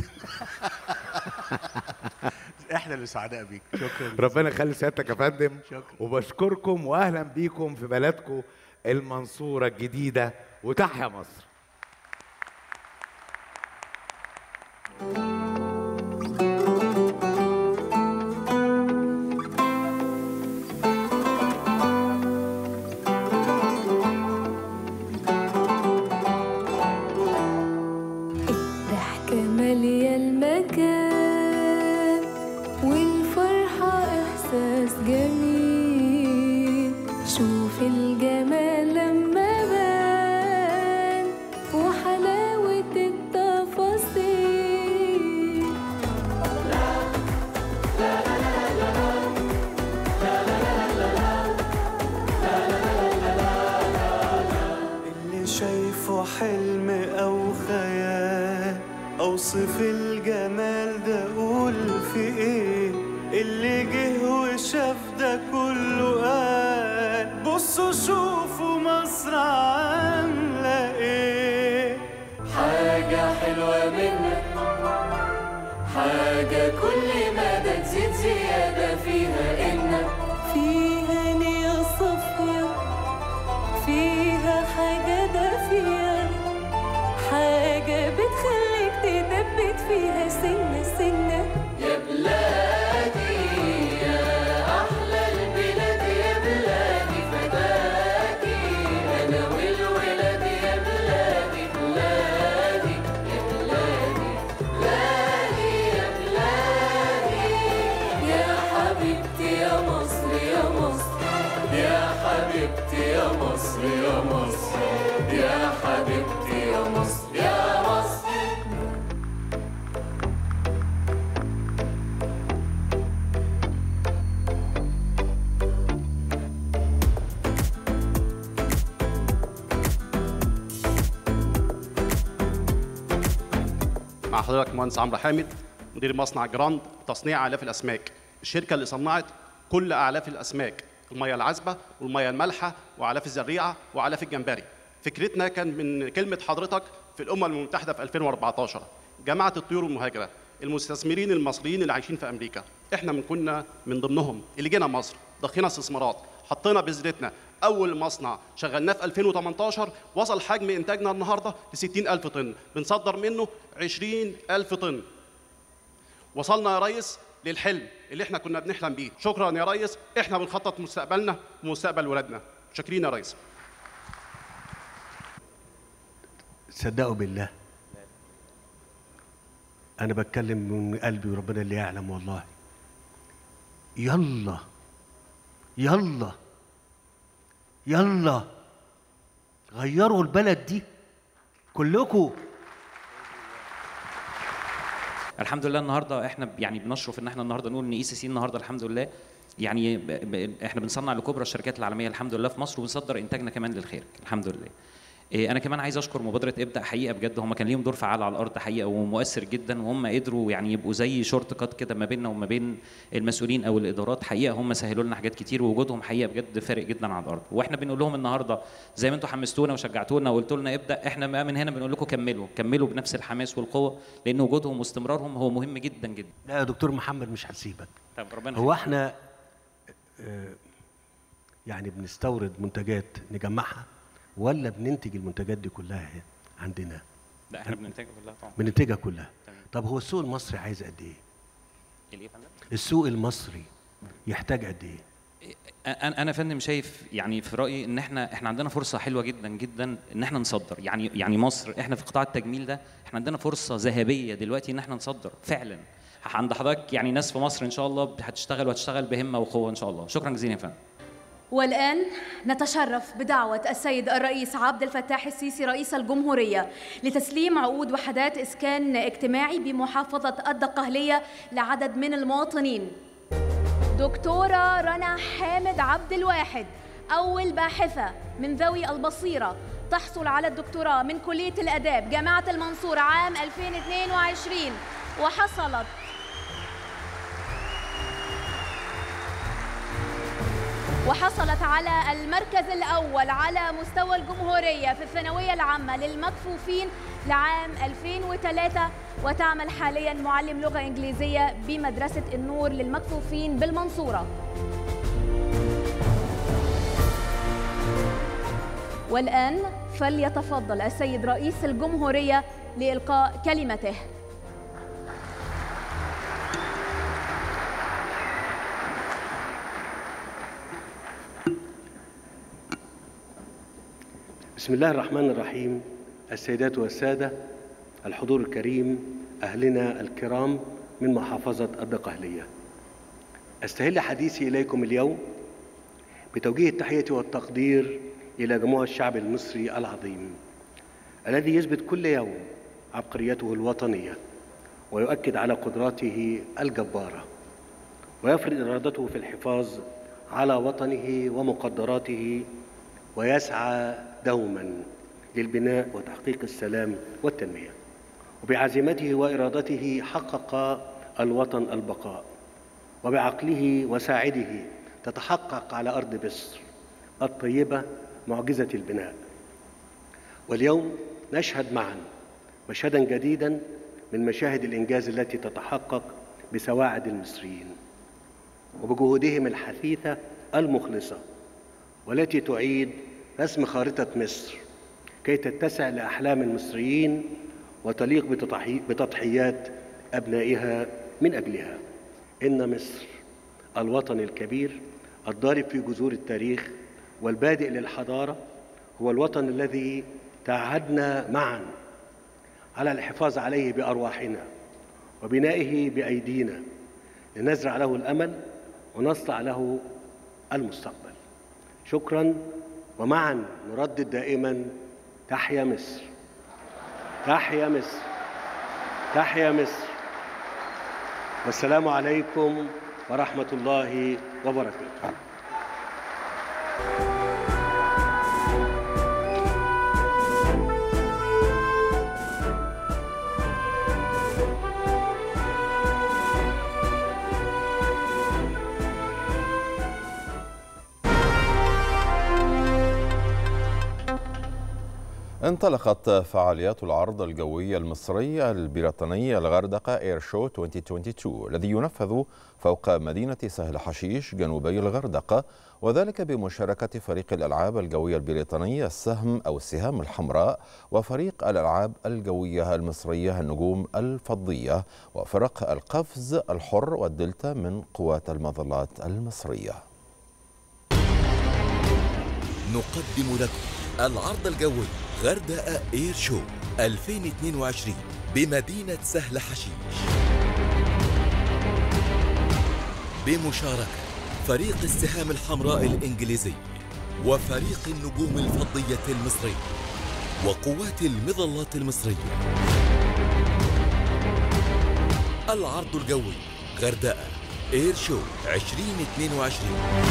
احنا اللي سعداء بيك. شكرا. ربنا يخلي سيادتك يا فندم. شكرا. وبشكركم واهلا بيكم في بلدكم المنصورة الجديدة، وتحيا مصر. اوصف الجمال ده اقول في ايه؟ اللي جه وشاف ده كله قال بصوا شوفوا مصر عامله ايه. حاجه حلوه منك، حاجه كل ما تزيد زياده فيها انك فيها نية صافيه، فيها حاجه دافيه، حاجه بتخليك تثبت فيها سنة سنة. يا بلادي يا أحلى البلاد يا بلادي. حضرتك مهندس عمرو حامد، مدير مصنع جراند تصنيع اعلاف الاسماك، الشركه اللي صنعت كل اعلاف الاسماك، الميه العذبه والميه المالحه واعلاف الزريعه واعلاف الجمبري. فكرتنا كان من كلمه حضرتك في الامم المتحده في 2014، جامعه الطيور المهاجره، المستثمرين المصريين اللي عايشين في امريكا، احنا كنا من ضمنهم اللي جينا مصر، ضخينا استثمارات، حطينا بذرتنا، اول مصنع شغلناه في 2018 وصل حجم انتاجنا النهارده ل 60,000 طن، بنصدر منه 20,000 طن. وصلنا يا ريس للحلم اللي احنا كنا بنحلم بيه. شكرا يا ريس، احنا بنخطط مستقبلنا ومستقبل ولادنا. شاكرين يا ريس. صدقوا بالله انا بتكلم من قلبي وربنا اللي يعلم والله. يلا يلا يلا غيروا البلد دي كلكم. الحمد لله النهارده احنا يعني بنشرف ان احنا النهارده نقول ان اي سي سي النهارده الحمد لله يعني احنا بنصنع لكبرى الشركات العالميه الحمد لله في مصر، وبنصدر انتاجنا كمان للخارج الحمد لله. انا كمان عايز اشكر مبادره ابدا حقيقه بجد، هم كان ليهم دور فعال على الارض حقيقه ومؤثر جدا، وهم قدروا يعني يبقوا زي شورت كات كده ما بيننا وما بين المسؤولين او الادارات. حقيقه هم سهلوا لنا حاجات كتير، ووجودهم حقيقه بجد فارق جدا على الارض. واحنا بنقول لهم النهارده زي ما انتم حمستونا وشجعتونا وقلتوا لنا ابدا، احنا بقى من هنا بنقول لكم كملوا بنفس الحماس والقوه، لان وجودهم واستمرارهم هو مهم جدا جدا. لا يا دكتور محمد مش هسيبك. طب ربنا هو احنا يعني بنستورد منتجات نجمعها ولا بننتج المنتجات دي كلها عندنا؟ لا احنا بننتجها كلها طبعا. بننتجها كلها. طب هو السوق المصري عايز قد ايه؟ ايه يا فندم؟ السوق السوق المصري يحتاج قد ايه؟ انا فندم شايف يعني في رايي ان احنا عندنا فرصه حلوه جدا جدا ان احنا نصدر. يعني مصر احنا في قطاع التجميل ده احنا عندنا فرصه ذهبيه دلوقتي ان احنا نصدر فعلا. عند حضرتك يعني ناس في مصر ان شاء الله هتشتغل بهمه وقوه ان شاء الله. شكرا جزيلا يا فندم. والآن نتشرف بدعوة السيد الرئيس عبد الفتاح السيسي رئيس الجمهورية لتسليم عقود وحدات إسكان اجتماعي بمحافظة الدقهلية لعدد من المواطنين. دكتورة رنا حامد عبد الواحد، أول باحثة من ذوي البصيرة تحصل على الدكتوراه من كلية الآداب جامعة المنصورة عام 2022، وحصلت على المركز الأول على مستوى الجمهورية في الثانوية العامة للمكفوفين لعام 2003، وتعمل حالياً معلم لغة إنجليزية بمدرسة النور للمكفوفين بالمنصورة. والآن فليتفضل السيد رئيس الجمهورية لإلقاء كلمته. بسم الله الرحمن الرحيم. السيدات والسادة، الحضور الكريم، أهلنا الكرام من محافظة الدقهلية، أستهل حديثي إليكم اليوم بتوجيه التحية والتقدير إلى جموع الشعب المصري العظيم الذي يثبت كل يوم عبقريته الوطنية ويؤكد على قدراته الجبارة ويفرض إرادته في الحفاظ على وطنه ومقدراته، ويسعى دوما للبناء وتحقيق السلام والتنمية. وبعزيمته وإرادته حقق الوطن البقاء، وبعقله وساعده تتحقق على أرض مصر الطيبة معجزة البناء. واليوم نشهد معا مشهدا جديدا من مشاهد الإنجاز التي تتحقق بسواعد المصريين وبجهودهم الحثيثة المخلصة، والتي تعيد رسم خارطة مصر كي تتسع لأحلام المصريين وتليق بتضحيات أبنائها من أجلها. إن مصر الوطن الكبير الضارب في جذور التاريخ والبادئ للحضارة هو الوطن الذي تعهدنا معا على الحفاظ عليه بأرواحنا وبنائه بأيدينا لنزرع له الأمل ونصنع له المستقبل. شكراً، ومعاً نردد دائماً تحيا مصر، تحيا مصر، تحيا مصر. والسلام عليكم ورحمة الله وبركاته. انطلقت فعاليات العرض الجوي المصري البريطاني الغردقة اير شو 2022 الذي ينفذ فوق مدينة سهل حشيش جنوبي الغردقة، وذلك بمشاركة فريق الألعاب الجوية البريطاني السهام الحمراء وفريق الألعاب الجوية المصرية النجوم الفضية وفرق القفز الحر والدلتا من قوات المظلات المصرية. نقدم لكم العرض الجوي غردقة اير شو 2022 بمدينة سهل حشيش بمشاركة فريق السهام الحمراء الإنجليزي وفريق النجوم الفضية المصري وقوات المظلات المصرية. العرض الجوي غردقة اير شو 2022.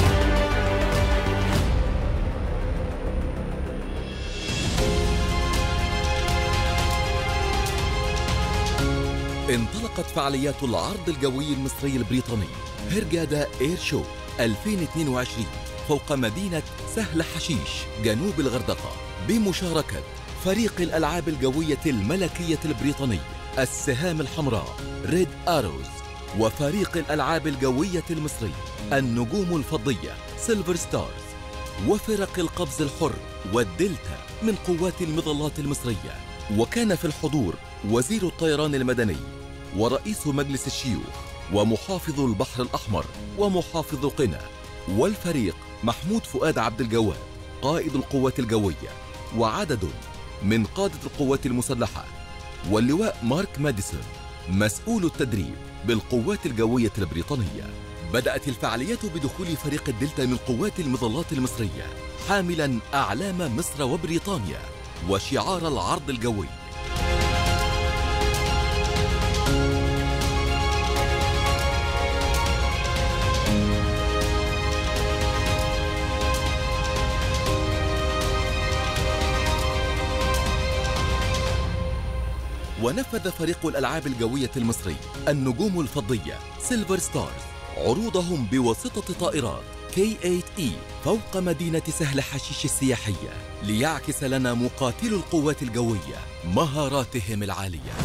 انطلقت فعاليات العرض الجوي المصري البريطاني هرجادا اير شو 2022 فوق مدينة سهل حشيش جنوب الغردقة بمشاركة فريق الألعاب الجوية الملكية البريطاني السهام الحمراء ريد آروز وفريق الألعاب الجوية المصري النجوم الفضية سيلفر ستارز وفرق القفز الحر والدلتا من قوات المظلات المصرية. وكان في الحضور وزير الطيران المدني ورئيس مجلس الشيوخ ومحافظ البحر الأحمر ومحافظ قنا، والفريق محمود فؤاد عبد الجواد قائد القوات الجوية وعدد من قادة القوات المسلحة، واللواء مارك ماديسون مسؤول التدريب بالقوات الجوية البريطانية. بدأت الفعاليات بدخول فريق الدلتا من قوات المظلات المصرية حاملا أعلام مصر وبريطانيا وشعار العرض الجوي. ونفذ فريق الألعاب الجوية المصري النجوم الفضية سيلفر ستارز عروضهم بواسطة طائرات K-8E فوق مدينة سهل حشيش السياحية ليعكس لنا مقاتلو القوات الجوية مهاراتهم العالية.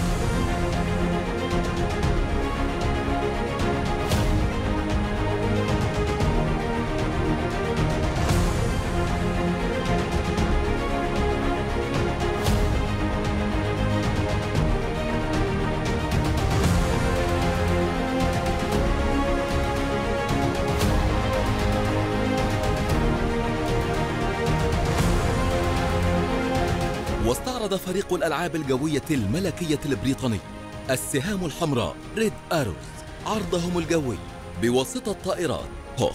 واستعرض فريق الألعاب الجوية الملكية البريطاني السهام الحمراء ريد آروز عرضهم الجوي بواسطة طائرات هوك.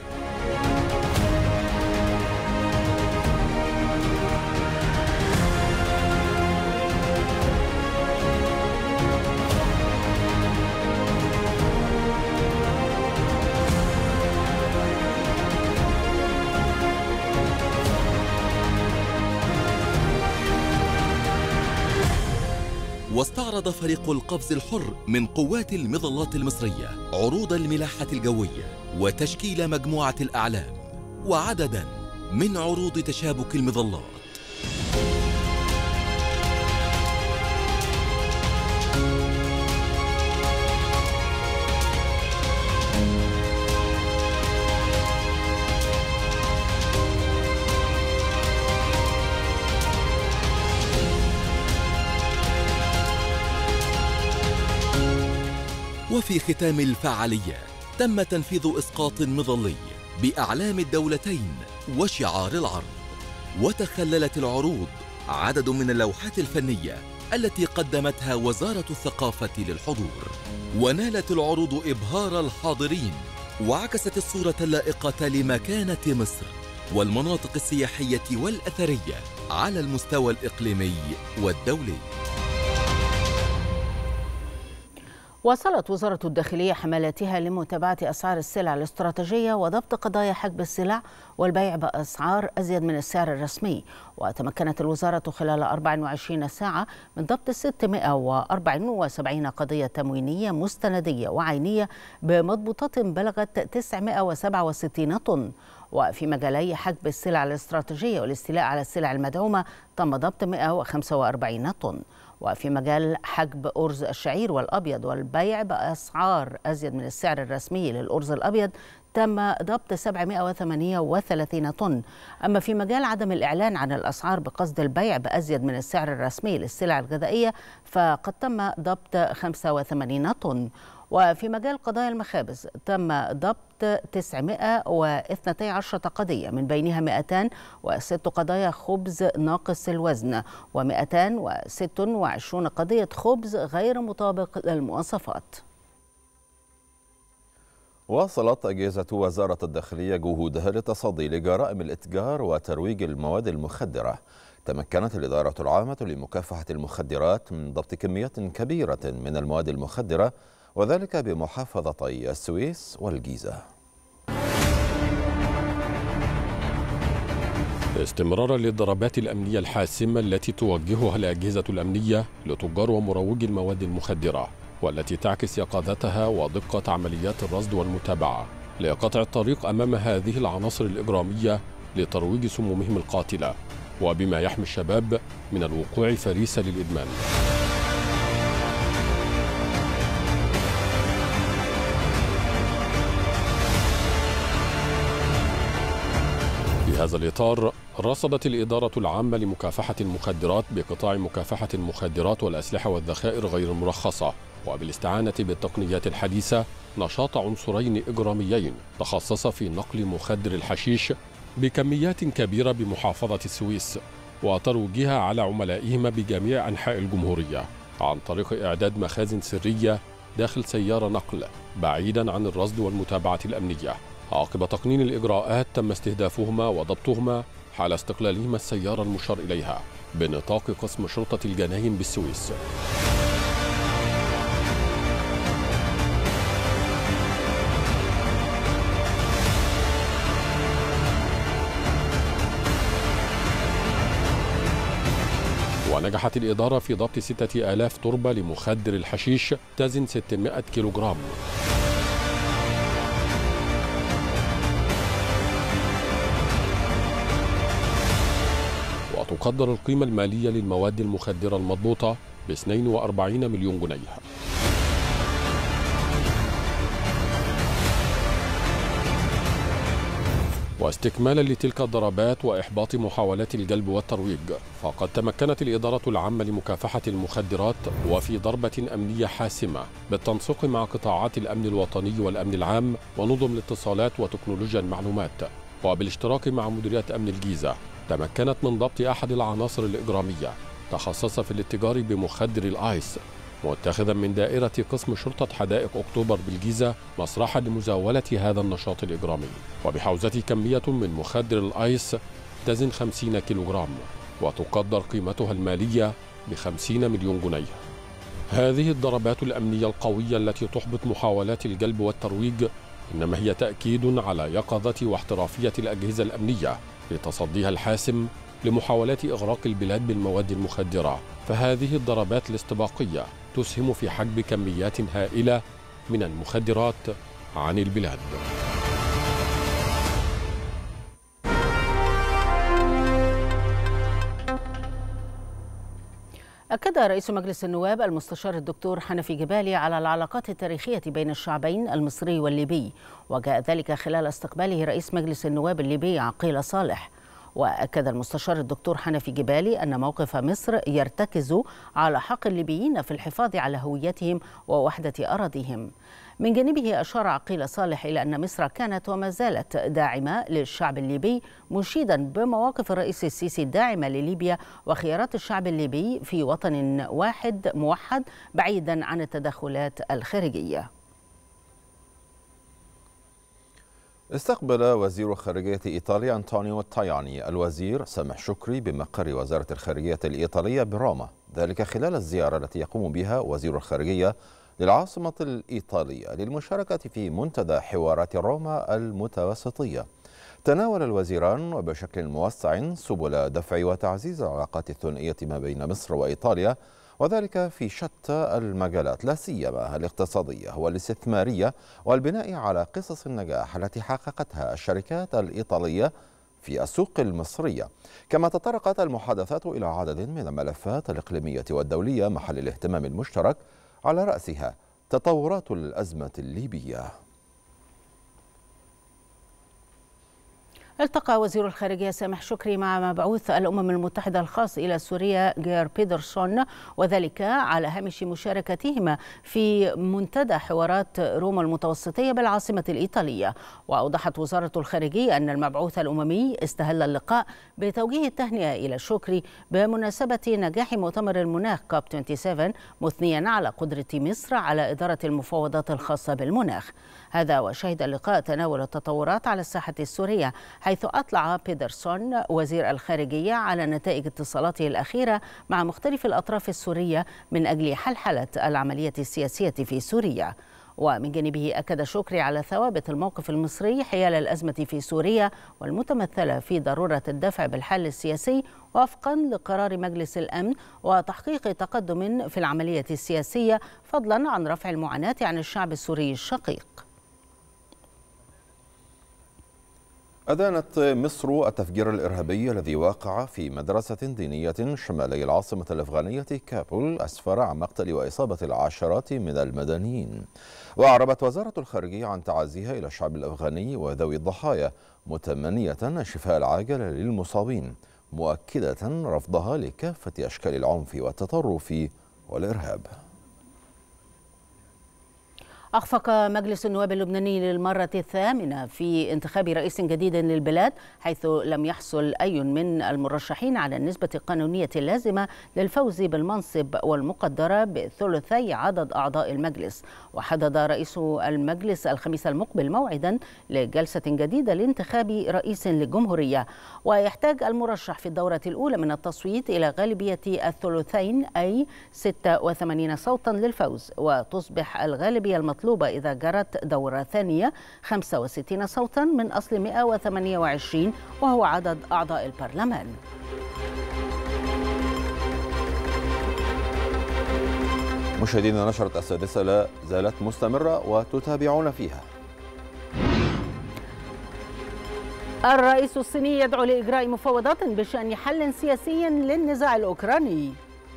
واستعرض فريق القفز الحر من قوات المظلات المصرية عروض الملاحة الجوية وتشكيل مجموعة الأعلام وعدداً من عروض تشابك المظلات. وفي ختام الفعاليات تم تنفيذ إسقاط مظلي بأعلام الدولتين وشعار العرض. وتخللت العروض عدد من اللوحات الفنية التي قدمتها وزارة الثقافة للحضور، ونالت العروض إبهار الحاضرين وعكست الصورة اللائقة لمكانة مصر والمناطق السياحية والأثرية على المستوى الإقليمي والدولي. واصلت وزارة الداخلية حملاتها لمتابعة أسعار السلع الاستراتيجية وضبط قضايا حجب السلع والبيع بأسعار أزيد من السعر الرسمي. وتمكنت الوزارة خلال 24 ساعة من ضبط 674 قضية تموينية مستندية وعينية بمضبوطات بلغت 967 طن. وفي مجالي حجب السلع الاستراتيجية والاستيلاء على السلع المدعومة تم ضبط 145 طن. وفي مجال حجب أرز الشعير والأبيض والبيع بأسعار أزيد من السعر الرسمي للأرز الأبيض تم ضبط 738 طن. أما في مجال عدم الإعلان عن الأسعار بقصد البيع بأزيد من السعر الرسمي للسلع الغذائية فقد تم ضبط 85 طن. وفي مجال قضايا المخابز تم ضبط 912 قضية، من بينها 206 قضايا خبز ناقص الوزن و226 قضية خبز غير مطابق للمواصفات. واصلت أجهزة وزارة الداخلية جهودها للتصدي لجرائم الإتجار وترويج المواد المخدرة. تمكنت الإدارة العامة لمكافحة المخدرات من ضبط كميات كبيرة من المواد المخدرة، وذلك بمحافظتي السويس والجيزة. استمرارا للضربات الأمنية الحاسمة التي توجهها الأجهزة الأمنية لتجار ومروجي المواد المخدرة، والتي تعكس يقظتها ودقة عمليات الرصد والمتابعة لقطع الطريق أمام هذه العناصر الإجرامية لترويج سمومهم القاتلة، وبما يحمي الشباب من الوقوع فريسة للإدمان. في هذا الإطار رصدت الإدارة العامة لمكافحة المخدرات بقطاع مكافحة المخدرات والأسلحة والذخائر غير المرخصة وبالاستعانة بالتقنيات الحديثة نشاط عنصرين إجراميين تخصصا في نقل مخدر الحشيش بكميات كبيرة بمحافظة السويس وترويجها على عملائهم بجميع أنحاء الجمهورية عن طريق إعداد مخازن سرية داخل سيارة نقل بعيدا عن الرصد والمتابعة الأمنية. عقب تقنين الإجراءات تم استهدافهما وضبطهما حال استقلالهما السيارة المشار إليها بنطاق قسم شرطة الجناين بالسويس. ونجحت الإدارة في ضبط 6000 تربة لمخدر الحشيش تزن 600 كيلوغرام. وتقدر القيمة المالية للمواد المخدرة المضبوطة ب 42 مليون جنيه. واستكمالا لتلك الضربات وإحباط محاولات الجلب والترويج، فقد تمكنت الإدارة العامة لمكافحة المخدرات وفي ضربة أمنية حاسمة بالتنسيق مع قطاعات الأمن الوطني والأمن العام ونظم الاتصالات وتكنولوجيا المعلومات وبالاشتراك مع مديرية أمن الجيزة، تمكنت من ضبط أحد العناصر الإجرامية تخصص في الاتجار بمخدر الآيس، متخذا من دائرة قسم شرطة حدائق أكتوبر بالجيزة مسرحا لمزاولة هذا النشاط الإجرامي، وبحوزة كمية من مخدر الآيس تزن 50 كيلوغرام وتقدر قيمتها المالية ب50 مليون جنيه. هذه الضربات الأمنية القوية التي تحبط محاولات الجلب والترويج إنما هي تأكيد على يقظة واحترافية الأجهزة الأمنية لتصديها الحاسم لمحاولات إغراق البلاد بالمواد المخدرة. فهذه الضربات الاستباقية تسهم في حجب كميات هائلة من المخدرات عن البلاد. أكد رئيس مجلس النواب المستشار الدكتور حنفي جبالي على العلاقات التاريخية بين الشعبين المصري والليبي، وجاء ذلك خلال استقباله رئيس مجلس النواب الليبي عقيل صالح. وأكد المستشار الدكتور حنفي جبالي أن موقف مصر يرتكز على حق الليبيين في الحفاظ على هويتهم ووحدة أراضيهم. من جانبه أشار عقيل صالح إلى أن مصر كانت وما زالت داعمة للشعب الليبي، مشيدا بمواقف الرئيس السيسي الداعمة لليبيا وخيارات الشعب الليبي في وطن واحد موحد بعيدا عن التدخلات الخارجية. استقبل وزير خارجية إيطاليا أنطونيو تاياني الوزير سامح شكري بمقر وزارة الخارجية الإيطالية بروما، ذلك خلال الزيارة التي يقوم بها وزير الخارجية للعاصمة الإيطالية للمشاركة في منتدى حوارات روما المتوسطية. تناول الوزيران وبشكل موسع سبل دفع وتعزيز العلاقات الثنائية ما بين مصر وإيطاليا، وذلك في شتى المجالات لا سيما الاقتصادية والاستثمارية والبناء على قصص النجاح التي حققتها الشركات الإيطالية في السوق المصرية. كما تطرقت المحادثات إلى عدد من الملفات الإقليمية والدولية محل الاهتمام المشترك، على رأسها تطورات الأزمة الليبية. التقى وزير الخارجية سامح شكري مع مبعوث الأمم المتحدة الخاص إلى سوريا جير بيدرسون، وذلك على هامش مشاركتهما في منتدى حوارات روما المتوسطية بالعاصمة الإيطالية. وأوضحت وزارة الخارجية أن المبعوث الأممي استهل اللقاء بتوجيه التهنئة إلى شكري بمناسبة نجاح مؤتمر المناخ كوب 27، مثنيا على قدرة مصر على إدارة المفاوضات الخاصة بالمناخ. هذا وشهد اللقاء تناول التطورات على الساحة السورية، حيث أطلع بيدرسون وزير الخارجية على نتائج اتصالاته الأخيرة مع مختلف الأطراف السورية من أجل حلحلة العملية السياسية في سوريا. ومن جانبه أكد شكري على ثوابت الموقف المصري حيال الأزمة في سوريا، والمتمثلة في ضرورة الدفع بالحل السياسي وفقا لقرار مجلس الأمن وتحقيق تقدم في العملية السياسية، فضلا عن رفع المعاناة عن الشعب السوري الشقيق. أدانت مصر التفجير الإرهابي الذي وقع في مدرسة دينية شمالي العاصمة الأفغانية كابول، أسفر عن مقتل وإصابة العشرات من المدنيين. وأعربت وزارة الخارجية عن تعازيها إلى الشعب الأفغاني وذوي الضحايا، متمنية الشفاء العاجل للمصابين، مؤكدة رفضها لكافة أشكال العنف والتطرف والإرهاب. أخفق مجلس النواب اللبناني للمرة الثامنة في انتخاب رئيس جديد للبلاد، حيث لم يحصل أي من المرشحين على النسبة القانونية اللازمة للفوز بالمنصب والمقدرة بثلثي عدد أعضاء المجلس. وحدد رئيس المجلس الخميس المقبل موعدا لجلسة جديدة لانتخاب رئيس للجمهورية، ويحتاج المرشح في الدورة الأولى من التصويت إلى غالبية الثلثين أي 86 صوتا للفوز، وتصبح الغالبية المطلوبة إذا جرت دورة ثانية 65 صوتا من أصل 128، وهو عدد أعضاء البرلمان. مشاهدينا، نشرة السادسة لا زالت مستمرة وتتابعون فيها. الرئيس الصيني يدعو لإجراء مفاوضات بشأن حل سياسي للنزاع الأوكراني.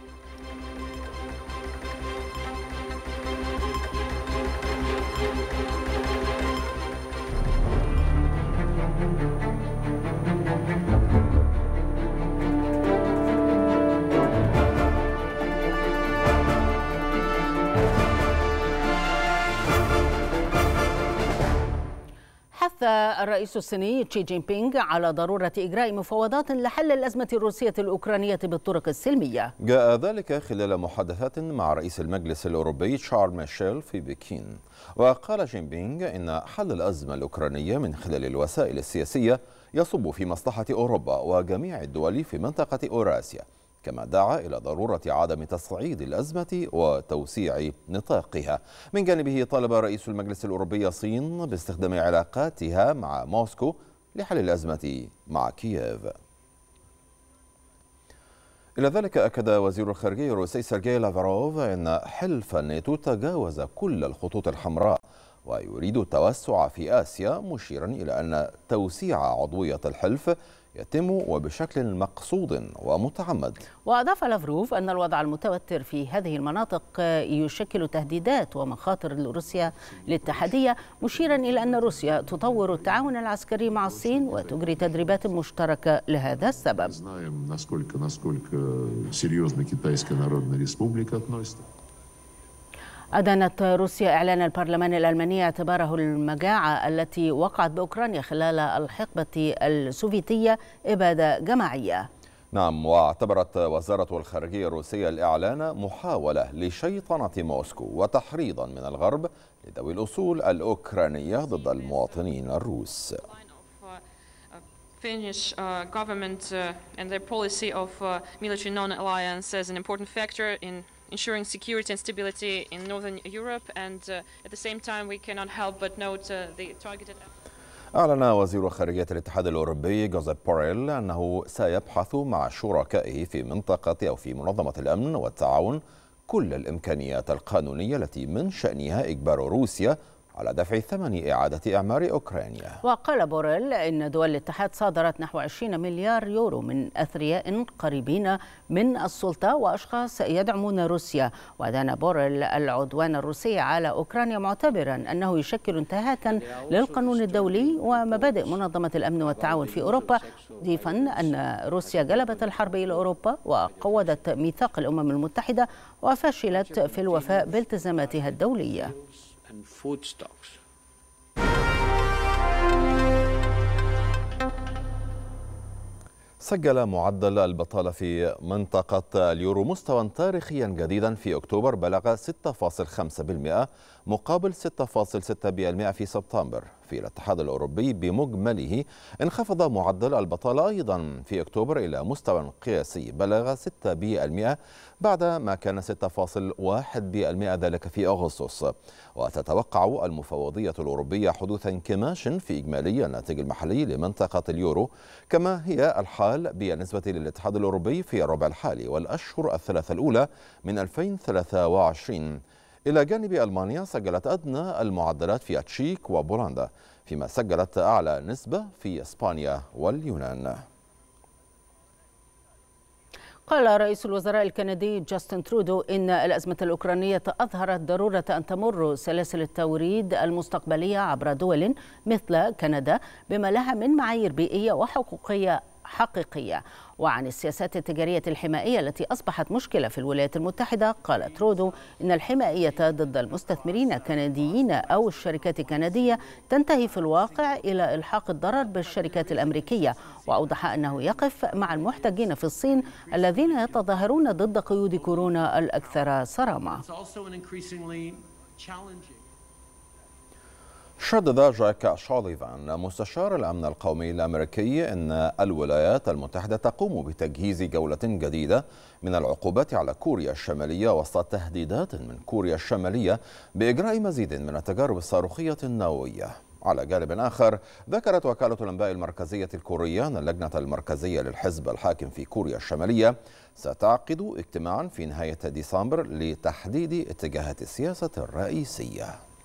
حث الرئيس الصيني شي جين بينغ على ضرورة إجراء مفاوضات لحل الأزمة الروسية الأوكرانية بالطرق السلمية. جاء ذلك خلال محادثات مع رئيس المجلس الأوروبي شارل ميشيل في بكين. وقال جين بينغ إن حل الأزمة الأوكرانية من خلال الوسائل السياسية يصب في مصلحة أوروبا وجميع الدول في منطقة أوراسيا، كما دعا إلى ضرورة عدم تصعيد الأزمة وتوسيع نطاقها. من جانبه طالب رئيس المجلس الأوروبي الصين باستخدام علاقاتها مع موسكو لحل الأزمة مع كييف. إلى ذلك أكد وزير الخارجية الروسي سيرجي لافروف أن حلف الناتو تجاوز كل الخطوط الحمراء ويريد التوسع في آسيا، مشيرا إلى أن توسيع عضوية الحلف يتم وبشكل مقصود ومتعمد. وأضاف لافروف أن الوضع المتوتر في هذه المناطق يشكل تهديدات ومخاطر لروسيا الاتحادية، مشيرا إلى أن روسيا تطور التعاون العسكري مع الصين وتجري تدريبات مشتركة لهذا السبب. أدانت روسيا إعلان البرلمان الألماني اعتباره المجاعة التي وقعت بأوكرانيا خلال الحقبة السوفيتية إبادة جماعية. نعم، واعتبرت وزارة الخارجية الروسية الإعلان محاولة لشيطنة موسكو وتحريضا من الغرب لذوي الأصول الأوكرانية ضد المواطنين الروس. Finnish government and their policy of military non-alliance as an important factor in ensuring security and stability in Northern Europe, and at the same time we cannot help but note the targeted. أعلن وزير خارجية الاتحاد الأوروبي جوزيب بوريل أنه سيبحث مع شركائه في منطقة أو في منظمة الأمن والتعاون كل الإمكانيات القانونية التي من شأنها إجبار روسيا على دفع ثمن إعادة إعمار أوكرانيا. وقال بوريل إن دول الاتحاد صادرت نحو 20 مليار يورو من أثرياء قريبين من السلطة وأشخاص يدعمون روسيا. ودان بوريل العدوان الروسي على أوكرانيا معتبرا أنه يشكل انتهاكا للقانون الدولي ومبادئ منظمة الأمن والتعاون في أوروبا، ضيفا أن روسيا جلبت الحرب إلى أوروبا وقوضت ميثاق الأمم المتحدة وفشلت في الوفاء بالتزاماتها الدولية. سجل معدل البطالة في منطقة اليورو مستوى تاريخيا جديدا في أكتوبر بلغ 6.5% مقابل 6.6% في سبتمبر. في الاتحاد الأوروبي بمجمله انخفض معدل البطالة أيضا في أكتوبر إلى مستوى قياسي بلغ 6% بعد ما كان 6.1% ذلك في أغسطس. وتتوقع المفوضية الأوروبية حدوث انكماش في إجمالي الناتج المحلي لمنطقة اليورو كما هي الحال بالنسبة للاتحاد الأوروبي في الربع الحالي والأشهر الثلاثة الأولى من 2023. إلى جانب ألمانيا سجلت أدنى المعدلات في التشيك وبولندا، فيما سجلت أعلى نسبة في إسبانيا واليونان. قال رئيس الوزراء الكندي جاستن ترودو إن الأزمة الأوكرانية أظهرت ضرورة أن تمر سلاسل التوريد المستقبلية عبر دول مثل كندا بما لها من معايير بيئية وحقوقية حقيقية. وعن السياسات التجارية الحمائية التي أصبحت مشكلة في الولايات المتحدة، قال ترودو إن الحمائية ضد المستثمرين الكنديين أو الشركات الكندية تنتهي في الواقع إلى إلحاق الضرر بالشركات الأمريكية. وأوضح أنه يقف مع المحتجين في الصين الذين يتظاهرون ضد قيود كورونا الأكثر صرامة. شدد جاك شوليفان مستشار الأمن القومي الأمريكي أن الولايات المتحدة تقوم بتجهيز جولة جديدة من العقوبات على كوريا الشمالية وسط تهديدات من كوريا الشمالية بإجراء مزيد من التجارب الصاروخية النووية. على جانب آخر، ذكرت وكالة الأنباء المركزية الكورية أن اللجنة المركزية للحزب الحاكم في كوريا الشمالية ستعقد اجتماعا في نهاية ديسمبر لتحديد اتجاهات السياسة الرئيسية.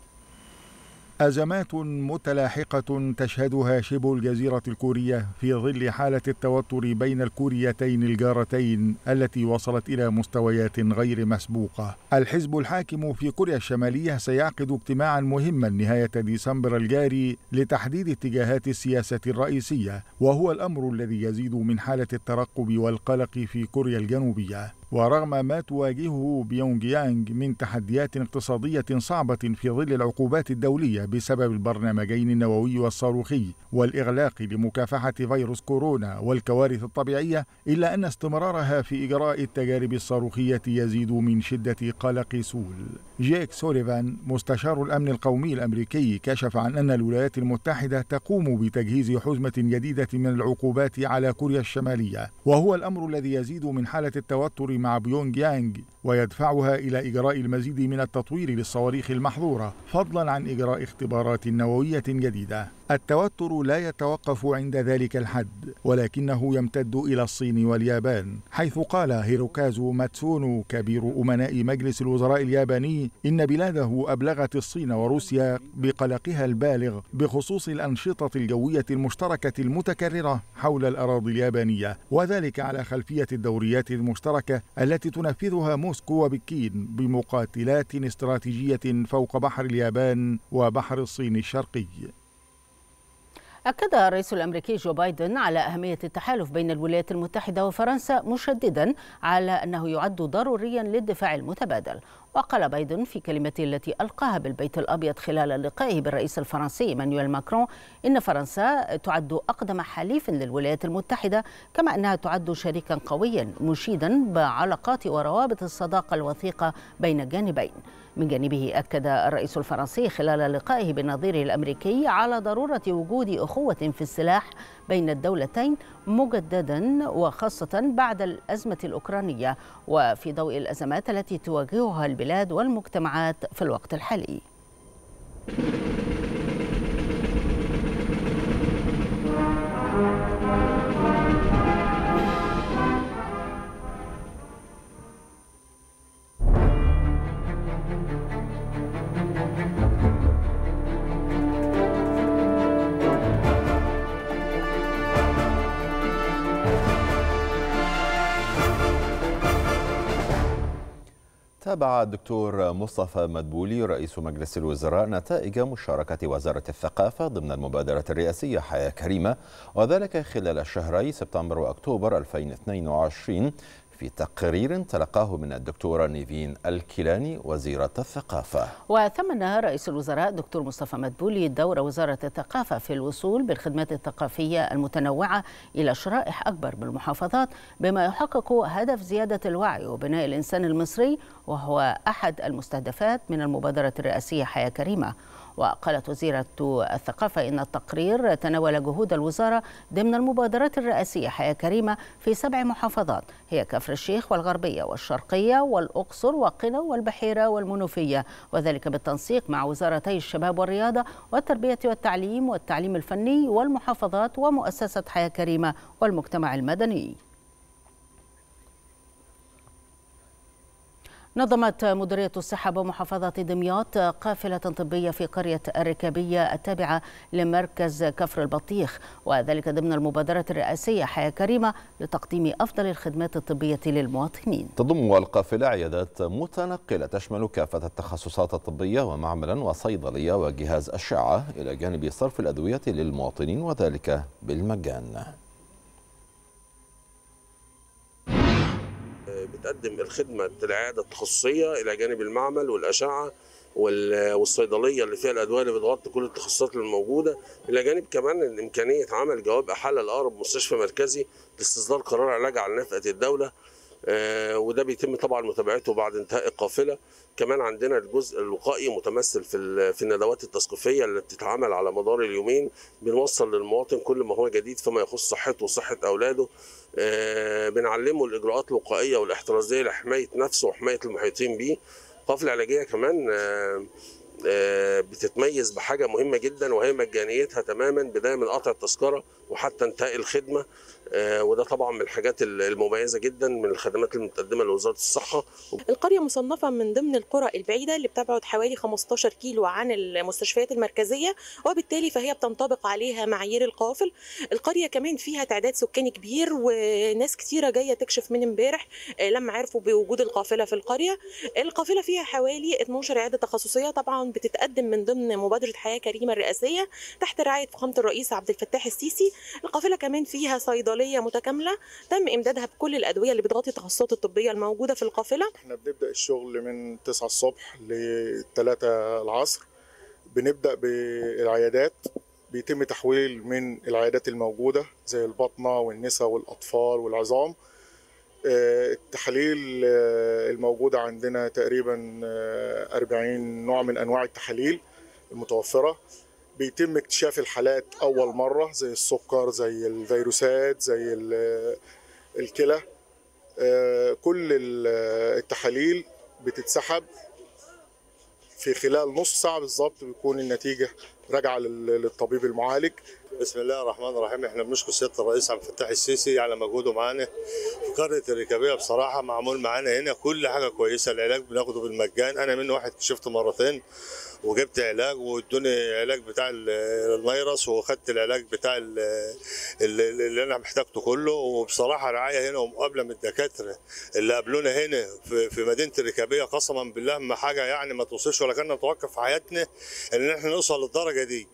أزمات متلاحقة تشهدها شبه الجزيرة الكورية في ظل حالة التوتر بين الكوريتين الجارتين التي وصلت إلى مستويات غير مسبوقة. الحزب الحاكم في كوريا الشمالية سيعقد اجتماعا مهما نهاية ديسمبر الجاري لتحديد اتجاهات السياسة الرئيسية، وهو الأمر الذي يزيد من حالة الترقب والقلق في كوريا الجنوبية. ورغم ما تواجهه بيونغ يانغ من تحديات اقتصادية صعبة في ظل العقوبات الدولية بسبب البرنامجين النووي والصاروخي والإغلاق لمكافحة فيروس كورونا والكوارث الطبيعية، إلا أن استمرارها في إجراء التجارب الصاروخية يزيد من شدة قلق سول. جيك سوليفان مستشار الأمن القومي الأمريكي كشف عن أن الولايات المتحدة تقوم بتجهيز حزمة جديدة من العقوبات على كوريا الشمالية، وهو الأمر الذي يزيد من حالة التوتر مع بيونغ يانغ ويدفعها إلى إجراء المزيد من التطوير للصواريخ المحظورة، فضلا عن إجراء اختبارات نووية جديدة. التوتر لا يتوقف عند ذلك الحد، ولكنه يمتد إلى الصين واليابان، حيث قال هيروكازو ماتسونو كبير أمناء مجلس الوزراء الياباني إن بلاده أبلغت الصين وروسيا بقلقها البالغ بخصوص الأنشطة الجوية المشتركة المتكررة حول الأراضي اليابانية، وذلك على خلفية الدوريات المشتركة التي تنفذها موسكو وبكين بمقاتلات استراتيجية فوق بحر اليابان وبحر الصين الشرقي. أكد الرئيس الأمريكي جو بايدن على أهمية التحالف بين الولايات المتحدة وفرنسا، مشددا على أنه يعد ضروريا للدفاع المتبادل. وقال بايدن في كلمته التي ألقاها بالبيت الأبيض خلال لقائه بالرئيس الفرنسي إيمانويل ماكرون إن فرنسا تعد أقدم حليف للولايات المتحدة، كما أنها تعد شريكا قويا، مشيدا بعلاقات وروابط الصداقة الوثيقة بين الجانبين. من جانبه أكد الرئيس الفرنسي خلال لقائه بنظيره الأمريكي على ضرورة وجود أخوة في السلاح بين الدولتين مجددا، وخاصة بعد الأزمة الأوكرانية وفي ضوء الأزمات التي تواجهها البلاد والمجتمعات في الوقت الحالي. تابع الدكتور مصطفى مدبولي رئيس مجلس الوزراء نتائج مشاركة وزارة الثقافة ضمن المبادرة الرئاسية حياة كريمة، وذلك خلال شهري سبتمبر وأكتوبر 2022 في تقرير تلقاه من الدكتورة نيفين الكيلاني وزيرة الثقافة. وثمن رئيس الوزراء دكتور مصطفى مدبولي دور وزارة الثقافة في الوصول بالخدمات الثقافية المتنوعة إلى شرائح أكبر بالمحافظات، بما يحقق هدف زيادة الوعي وبناء الإنسان المصري، وهو أحد المستهدفات من المبادرة الرئاسية حياة كريمة. وقالت وزيرة الثقافة إن التقرير تناول جهود الوزارة ضمن المبادرات الرئاسية حياة كريمة في 7 محافظات هي كفر الشيخ والغربية والشرقية والأقصر وقنا والبحيرة والمنوفية، وذلك بالتنسيق مع وزارتي الشباب والرياضة والتربية والتعليم والتعليم الفني والمحافظات ومؤسسة حياة كريمة والمجتمع المدني. نظمت مديرية الصحة بمحافظة دمياط قافلة طبية في قرية الركابية التابعة لمركز كفر البطيخ، وذلك ضمن المبادرة الرئاسية حياة كريمة لتقديم أفضل الخدمات الطبية للمواطنين. تضم القافلة عيادات متنقلة تشمل كافة التخصصات الطبية ومعملا وصيدلية وجهاز أشعة، إلى جانب صرف الأدوية للمواطنين وذلك بالمجان. بتقدم الخدمة العيادة التخصصية إلى جانب المعمل والأشعة والصيدلية اللي فيها الأدوية اللي بتغطي كل التخصصات الموجودة، إلى جانب كمان إمكانية عمل جواب أحالة لأقرب مستشفى مركزي لاستصدار قرار علاج على نفقة الدولة، وده بيتم طبعا متابعته بعد انتهاء القافلة. كمان عندنا الجزء الوقائي متمثل في الندوات التثقيفية اللي بتتعمل على مدار اليومين، بنوصل للمواطن كل ما هو جديد فيما يخص صحته وصحة أولاده، بنعلمه الإجراءات الوقائية والاحترازية لحماية نفسه وحماية المحيطين به. القافلة العلاجية كمان بتتميز بحاجة مهمة جدا، وهي مجانيتها تماما بداية من قطع التذكرة وحتى انتهاء الخدمة، وده طبعا من الحاجات المميزة جدا من الخدمات المتقدمة لوزارة الصحة. القرية مصنفة من ضمن القرى البعيدة اللي بتبعد حوالي 15 كيلو عن المستشفيات المركزية، وبالتالي فهي بتنطبق عليها معايير القوافل. القرية كمان فيها تعداد سكاني كبير، وناس كتيرة جاية تكشف من امبارح لما عرفوا بوجود القافلة في القرية. القافلة فيها حوالي 12 عيادة تخصصية طبعا بتتقدم من ضمن مبادرة حياة كريمة الرئاسية تحت رعاية فخامة الرئيس عبد الفتاح السيسي. القافلة كمان فيها صيدلية متكاملة تم إمدادها بكل الأدوية اللي بتغطي التخصصات الطبية الموجودة في القافلة. احنا بنبدأ الشغل من 9 الصبح ل 3 العصر. بنبدأ بالعيادات، بيتم تحويل من العيادات الموجودة زي البطنة والنساء والأطفال والعظام. التحاليل الموجودة عندنا تقريبا 40 نوع من أنواع التحاليل المتوفرة. بيتم اكتشاف الحالات أول مرة زي السكر، زي الفيروسات، زي الكلى. كل التحاليل بتتسحب في خلال نص ساعة بالظبط، بيكون النتيجة راجعة للطبيب المعالج. بسم الله الرحمن الرحيم. احنا بنشكر سيادة الرئيس عبد الفتاح السيسي على مجهوده معانا في قرية الركابية. بصراحة معمول معانا هنا كل حاجة كويسة. العلاج بناخده بالمجان. أنا منه واحد كشفت مرتين وجبت علاج، وادوني علاج بتاع الفيروس، وخدت العلاج بتاع اللي انا محتاجته كله. وبصراحه رعايه هنا ومقابله من الدكاتره اللي قابلونا هنا في مدينه الركابيه، قسما بالله ما حاجه يعني ما توصلش ولا كنا نتوقف في حياتنا ان احنا نوصل للدرجه دي.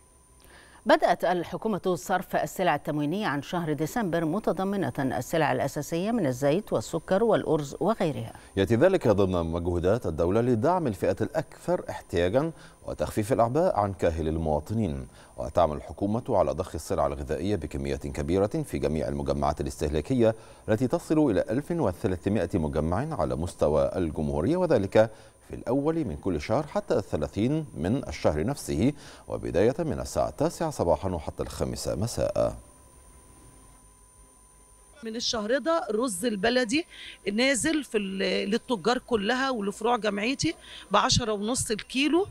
بدأت الحكومة صرف السلع التموينية عن شهر ديسمبر متضمنة السلع الأساسية من الزيت والسكر والأرز وغيرها. يأتي ذلك ضمن مجهودات الدولة لدعم الفئات الأكثر احتياجا وتخفيف الأعباء عن كاهل المواطنين. وتعمل الحكومة على ضخ السلع الغذائية بكميات كبيرة في جميع المجمعات الاستهلاكية التي تصل إلى 1300 مجمع على مستوى الجمهورية، وذلك في الأول من كل شهر حتى 30 من الشهر نفسه، وبداية من الساعة 9 صباحا وحتى 5 مساء. من الشهر ده الرز البلدي نازل للتجار كلها ولفروع جمعيتي ب10.5 الكيلو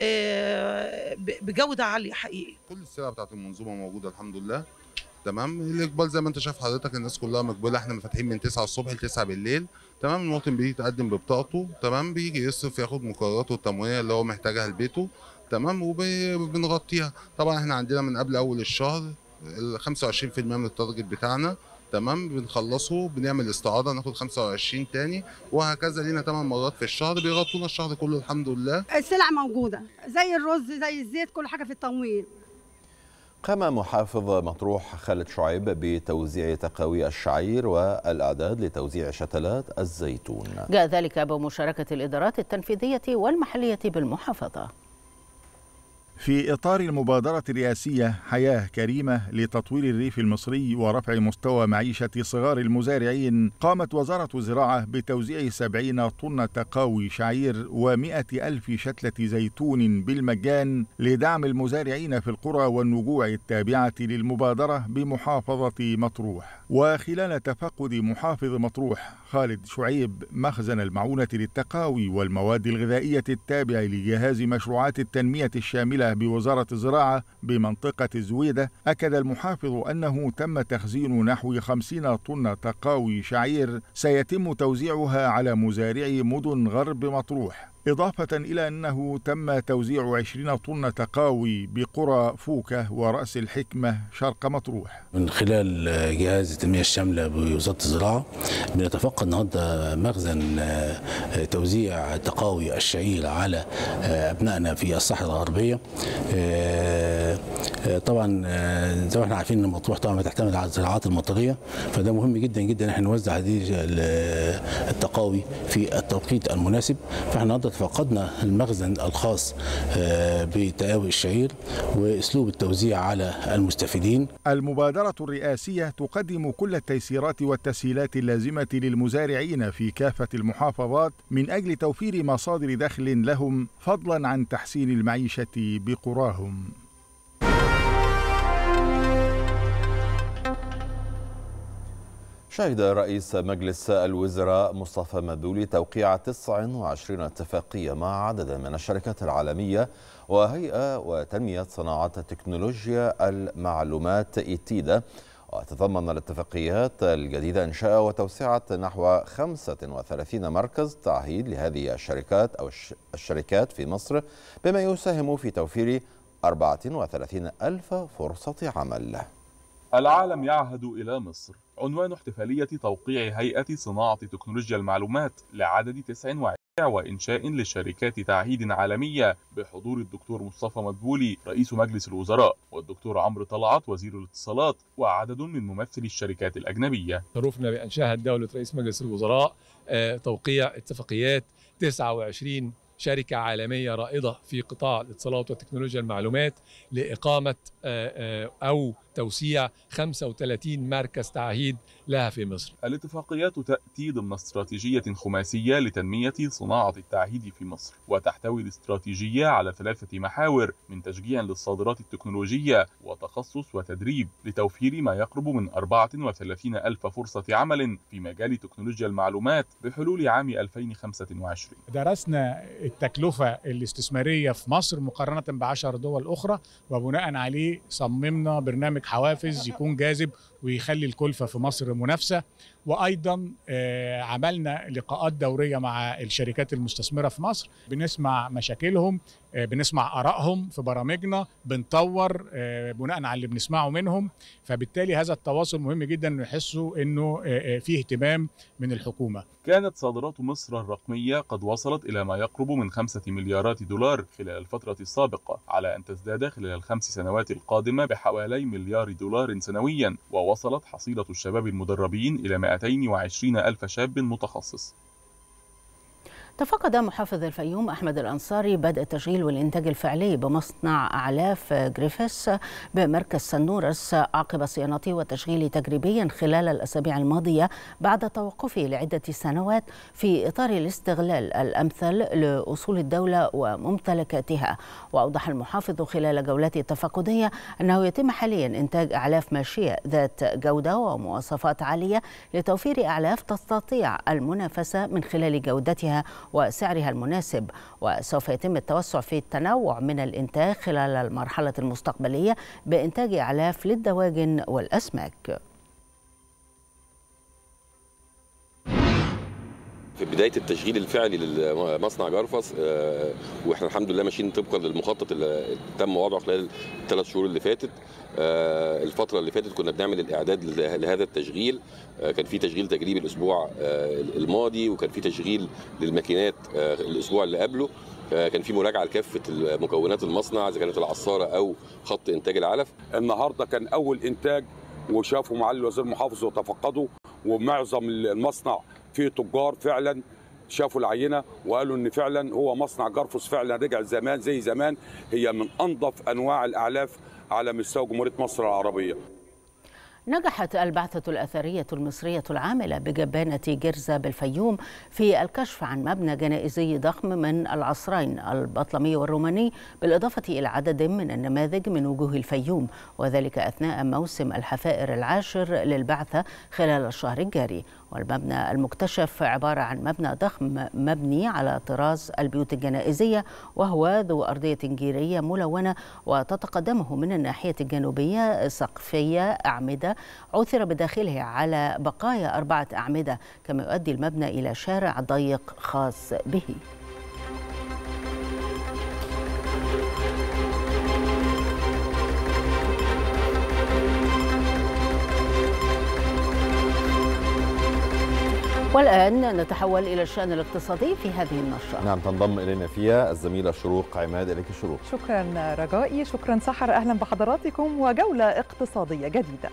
بجودة عالية حقيقي. كل السلع بتاعت المنظومة موجودة الحمد لله. تمام. الإقبال زي ما أنت شايف حضرتك، الناس كلها مقبلة. احنا فاتحين من 9 الصبح ل 9 بالليل. تمام. المواطن بيجي يتقدم ببطاقته. تمام. بيجي يصرف ياخد مقرراته التموينية اللي هو محتاجها لبيته. تمام. وبنغطيها. طبعا احنا عندنا من قبل أول الشهر 25% من التارجت بتاعنا. تمام. بنخلصه، بنعمل استعاضه ناخد 25 تاني، وهكذا لينا 8 مرات في الشهر بيغطونا الشهر كله الحمد لله. السلع موجوده زي الرز زي الزيت، كل حاجه في التموين. قام محافظ مطروح خالد شعيب بتوزيع تقاوي الشعير والأعداد لتوزيع شتلات الزيتون. جاء ذلك بمشاركة الإدارات التنفيذية والمحلية بالمحافظة. في إطار المبادرة الرئاسية حياة كريمة لتطوير الريف المصري ورفع مستوى معيشة صغار المزارعين، قامت وزارة الزراعة بتوزيع 70 طن تقاوي شعير و100,000 شتلة زيتون بالمجان لدعم المزارعين في القرى والنجوع التابعة للمبادرة بمحافظة مطروح. وخلال تفقد محافظ مطروح خالد شعيب مخزن المعونة للتقاوي والمواد الغذائية التابع لجهاز مشروعات التنمية الشاملة بوزارة الزراعة بمنطقة الزويدة، أكد المحافظ أنه تم تخزين نحو 50 طن تقاوي شعير سيتم توزيعها على مزارعي مدن غرب مطروح، إضافة إلى أنه تم توزيع 20 طن تقاوي بقرى فوكة ورأس الحكمة شرق مطروح. من خلال جهاز التنمية الشاملة بوزارة الزراعة بنتفقد النهارده مخزن توزيع تقاوي الشعير على أبنائنا في الصحراء الغربية. طبعا زي ما احنا عارفين ان مطروح طبعا بتعتمد على الزراعات المطريه، فده مهم جدا جدا احنا نوزع هذه التقاوي في التوقيت المناسب. فاحنا النهارده فقدنا المخزن الخاص بتقاوي الشعير واسلوب التوزيع على المستفيدين. المبادرة الرئاسية تقدم كل التيسيرات والتسهيلات اللازمة للمزارعين في كافة المحافظات من أجل توفير مصادر دخل لهم فضلا عن تحسين المعيشة بقراهم. شهد رئيس مجلس الوزراء مصطفى مدبولي توقيع 29 اتفاقية مع عدد من الشركات العالمية وهيئة وتنمية صناعة تكنولوجيا المعلومات إيتيدا، وتتضمن الاتفاقيات الجديدة إنشاء وتوسعة نحو 35 مركز تعهيد لهذه الشركات في مصر، بما يساهم في توفير 34,000 فرصة عمل. العالم يعهد إلى مصر عنوان احتفالية توقيع هيئة صناعة تكنولوجيا المعلومات لعدد 29 وإنشاء لشركات تعهيد عالمية بحضور الدكتور مصطفى مدبولي رئيس مجلس الوزراء والدكتور عمرو طلعت وزير الاتصالات وعدد من ممثلي الشركات الأجنبية. شرفنا بأن شاهد دولة رئيس مجلس الوزراء توقيع اتفاقيات 29 شركة عالمية رائدة في قطاع الاتصالات وتكنولوجيا المعلومات لإقامة أو توسيع 35 مركز تعهيد لها في مصر. الاتفاقيات تأتي ضمن استراتيجية خماسية لتنمية صناعة التعهيد في مصر، وتحتوي الاستراتيجية على 3 محاور من تشجيع للصادرات التكنولوجية وتخصص وتدريب لتوفير ما يقرب من 34,000 فرصة عمل في مجال تكنولوجيا المعلومات بحلول عام 2025. درسنا التكلفة الاستثمارية في مصر مقارنة ب10 دول أخرى، وبناء عليه صممنا برنامج حوافز يكون جاذب ويخلي الكلفة في مصر منافسة. وأيضا عملنا لقاءات دورية مع الشركات المستثمرة في مصر، بنسمع مشاكلهم، بنسمع آرائهم في برامجنا، بنطور بناء على اللي بنسمعه منهم. فبالتالي هذا التواصل مهم جدا انه يحسوا انه فيه اهتمام من الحكومة. كانت صادرات مصر الرقمية قد وصلت إلى ما يقرب من 5 مليارات دولار خلال الفترة السابقة، على أن تزداد خلال ال5 سنوات القادمة بحوالي $1 مليار سنويا. ووصلت حصيلة الشباب المدربين إلى 220,000 شاب متخصص. تفقد محافظ الفيوم أحمد الأنصاري بدء التشغيل والإنتاج الفعلي بمصنع أعلاف جريفيس بمركز سنورس عقب صيانته وتشغيله تجريبيا خلال الأسابيع الماضية بعد توقفه لعدة سنوات في إطار الاستغلال الأمثل لأصول الدولة وممتلكاتها. وأوضح المحافظ خلال جولته التفقدية أنه يتم حاليا إنتاج أعلاف ماشية ذات جودة ومواصفات عالية لتوفير أعلاف تستطيع المنافسة من خلال جودتها وسعرها المناسب، وسوف يتم التوسع في التنوع من الإنتاج خلال المرحلة المستقبلية بإنتاج أعلاف للدواجن والأسماك. في بداية التشغيل الفعلي لمصنع جرفس، واحنا الحمد لله ماشيين طبقا للمخطط اللي تم وضعه خلال ال3 شهور اللي فاتت. الفترة اللي فاتت كنا بنعمل الإعداد لهذا التشغيل، كان في تشغيل تجريبي الأسبوع الماضي، وكان في تشغيل للماكينات الأسبوع اللي قبله. كان في مراجعة لكافة مكونات المصنع إذا كانت العصارة أو خط إنتاج العلف. النهارده كان أول إنتاج، وشافوا معالي الوزير المحافظ وتفقدوا، ومعظم المصنع فيه تجار فعلا شافوا العينه وقالوا ان فعلا هو مصنع جرفس فعلا رجع زمان زي زمان، هي من انظف انواع الاعلاف على مستوى جمهوريه مصر العربيه. نجحت البعثة الأثرية المصرية العاملة بجبانة جرزة بالفيوم في الكشف عن مبنى جنائزي ضخم من العصرين البطلمي والروماني، بالإضافة إلى عدد من النماذج من وجوه الفيوم، وذلك أثناء موسم الحفائر العاشر للبعثة خلال الشهر الجاري. والمبنى المكتشف عبارة عن مبنى ضخم مبني على طراز البيوت الجنائزية، وهو ذو أرضية جيرية ملونة، وتتقدمه من الناحية الجنوبية سقفية أعمدة عثر بداخله على بقايا 4 أعمدة، كما يؤدي المبنى إلى شارع ضيق خاص به. والآن نتحول إلى الشأن الاقتصادي في هذه النشرة. نعم، تنضم إلينا فيها الزميلة شروق عماد. إليك شروق. شكرا رجائي، شكرا سحر، أهلا بحضراتكم وجولة اقتصادية جديدة.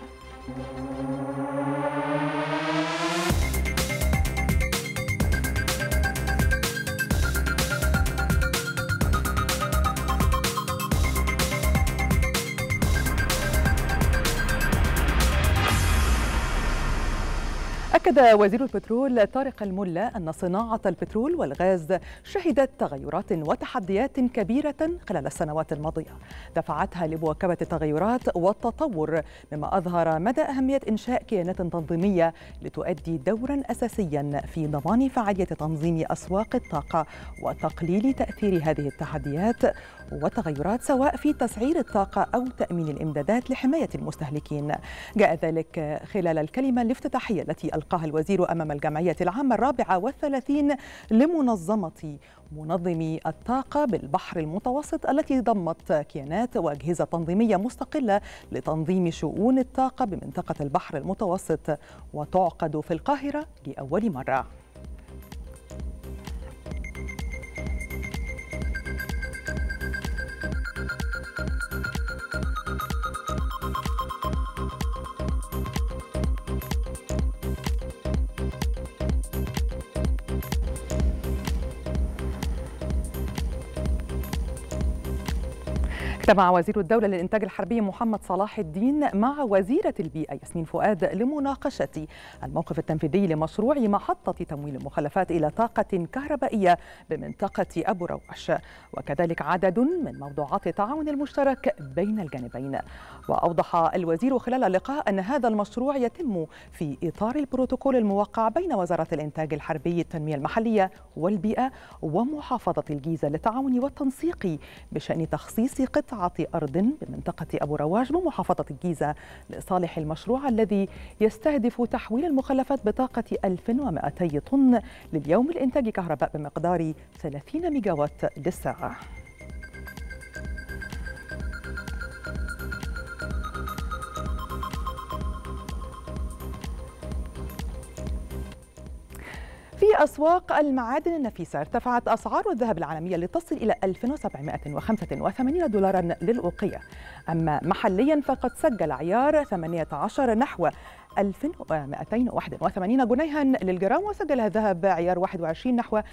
أكد وزير البترول طارق الملا أن صناعة البترول والغاز شهدت تغيرات وتحديات كبيرة خلال السنوات الماضية دفعتها لمواكبة التغيرات والتطور، مما أظهر مدى أهمية إنشاء كيانات تنظيمية لتؤدي دورا أساسيا في ضمان فعالية تنظيم أسواق الطاقة وتقليل تأثير هذه التحديات والتغيرات سواء في تسعير الطاقة أو تأمين الإمدادات لحماية المستهلكين. جاء ذلك خلال الكلمة الافتتاحية التي ألقاها الوزير أمام الجمعية العامة 34 منظمي الطاقة بالبحر المتوسط، التي ضمت كيانات وأجهزة تنظيمية مستقلة لتنظيم شؤون الطاقة بمنطقة البحر المتوسط، وتعقد في القاهرة لأول مرة. اجتمع وزير الدولة للإنتاج الحربي محمد صلاح الدين مع وزيرة البيئة ياسمين فؤاد لمناقشة الموقف التنفيذي لمشروع محطة تمويل المخلفات إلى طاقة كهربائية بمنطقة أبو رواش، وكذلك عدد من موضوعات التعاون المشترك بين الجانبين. وأوضح الوزير خلال اللقاء أن هذا المشروع يتم في إطار البروتوكول الموقع بين وزارة الإنتاج الحربي التنمية المحلية والبيئة ومحافظة الجيزة للتعاون والتنسيق بشأن تخصيص قطعة أرض بمنطقة أبو رواش بمحافظة الجيزة لصالح المشروع الذي يستهدف تحويل المخلفات بطاقة 1200 طن لليوم لإنتاج كهرباء بمقدار 30 ميجاوات للساعة. في أسواق المعادن النفيسة ارتفعت أسعار الذهب العالمية لتصل إلى 2785 دولارا للأوقية، أما محليا فقد سجل عيار 18 نحو 1281 جنيها للجرام، وسجل الذهب عيار 21 نحو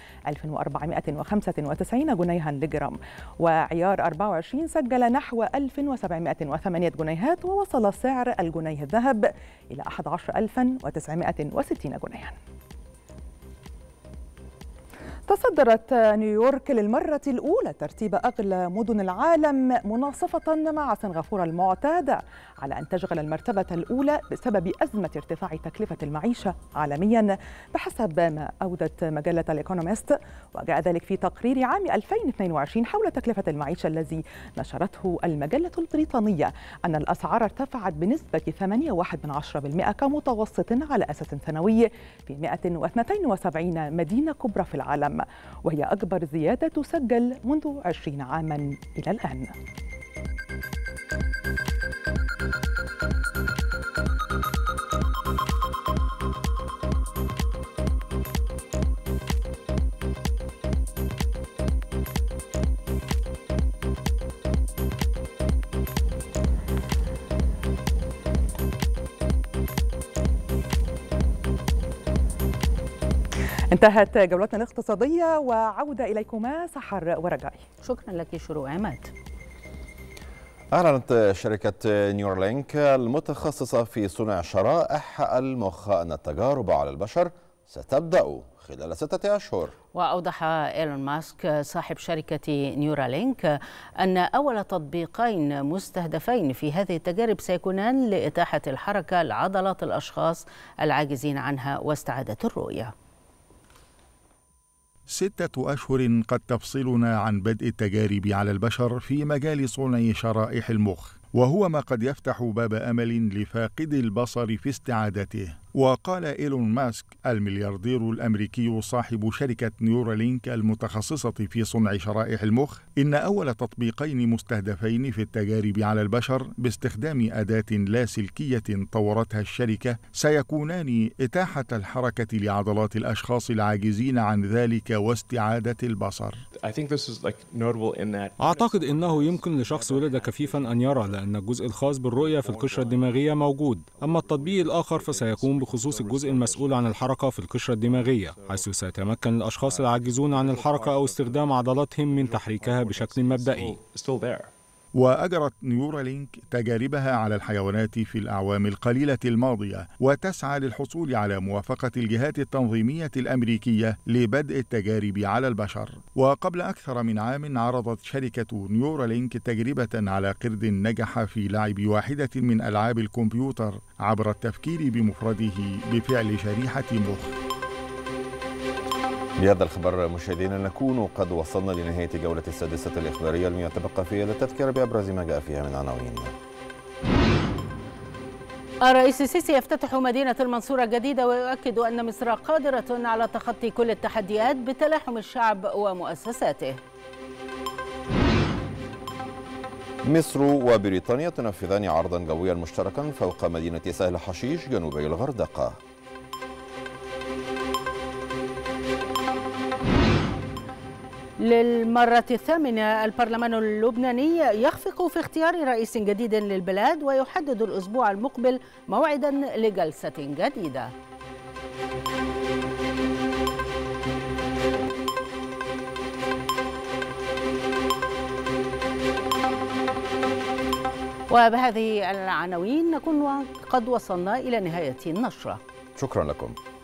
1495 جنيها للجرام، وعيار 24 سجل نحو 1708 جنيهات، ووصل سعر الجنيه الذهب إلى 11960 جنيها. تصدرت نيويورك للمرة الأولى ترتيب أغلى مدن العالم، مناصفة مع سنغافورة المعتادة على أن تشغل المرتبة الأولى بسبب أزمة ارتفاع تكلفة المعيشة عالميا بحسب ما أودت مجلة الإيكونومست. وجاء ذلك في تقرير عام 2022 حول تكلفة المعيشة الذي نشرته المجلة البريطانية أن الأسعار ارتفعت بنسبة 8.1% كمتوسط على أساس سنوي في 172 مدينة كبرى في العالم، وهي أكبر زيادة تسجل منذ 20 عاما إلى الآن. انتهت جولتنا الاقتصادية، وعودة إليكما سحر ورجائي. شكرا لك شروق عماد. أعلنت شركة نيورالينك المتخصصة في صنع شرائح المخ أن التجارب على البشر ستبدأ خلال 6 أشهر. وأوضح إيلون ماسك صاحب شركة نيورالينك أن أول تطبيقين مستهدفين في هذه التجارب سيكونان لإتاحة الحركة لعضلات الأشخاص العاجزين عنها واستعادة الرؤية. 6 أشهر قد تفصلنا عن بدء التجارب على البشر في مجال صنع شرائح المخ، وهو ما قد يفتح باب أمل لفاقد البصر في استعادته. وقال إيلون ماسك الملياردير الأمريكي صاحب شركة نيورالينك المتخصصة في صنع شرائح المخ إن أول تطبيقين مستهدفين في التجارب على البشر باستخدام أداة لاسلكية طورتها الشركة سيكونان إتاحة الحركة لعضلات الأشخاص العاجزين عن ذلك واستعادة البصر. أعتقد أنه يمكن لشخص ولد كفيفا أن يرى، لأن الجزء الخاص بالرؤية في القشرة الدماغية موجود، أما التطبيق الآخر فسيكون بخصوص الجزء المسؤول عن الحركة في القشرة الدماغية، حيث سيتمكن الأشخاص العاجزون عن الحركة أو استخدام عضلاتهم من تحريكها بشكل مبدئي. وأجرت نيورالينك تجاربها على الحيوانات في الأعوام القليلة الماضية، وتسعى للحصول على موافقة الجهات التنظيمية الأمريكية لبدء التجارب على البشر. وقبل أكثر من عام عرضت شركة نيورالينك تجربة على قرد نجح في لعب واحدة من ألعاب الكمبيوتر عبر التفكير بمفرده بفعل شريحة مخ. بهذا الخبر مشاهدينا نكون قد وصلنا لنهاية جولة السادسة الإخبارية التي يتبقى فيها للتذكير بأبرز ما جاء فيها من عناوين. الرئيس السيسي يفتتح مدينة المنصورة الجديدة ويؤكد أن مصر قادرة على تخطي كل التحديات بتلاحم الشعب ومؤسساته. مصر وبريطانيا تنفذان عرضا جويا مشتركا فوق مدينة سهل حشيش جنوبي الغردقة. للمرة الثامنة البرلمان اللبناني يخفق في اختيار رئيس جديد للبلاد ويحدد الأسبوع المقبل موعدا لجلسة جديدة. وبهذه العناوين نكون قد وصلنا إلى نهاية النشرة. شكرا لكم.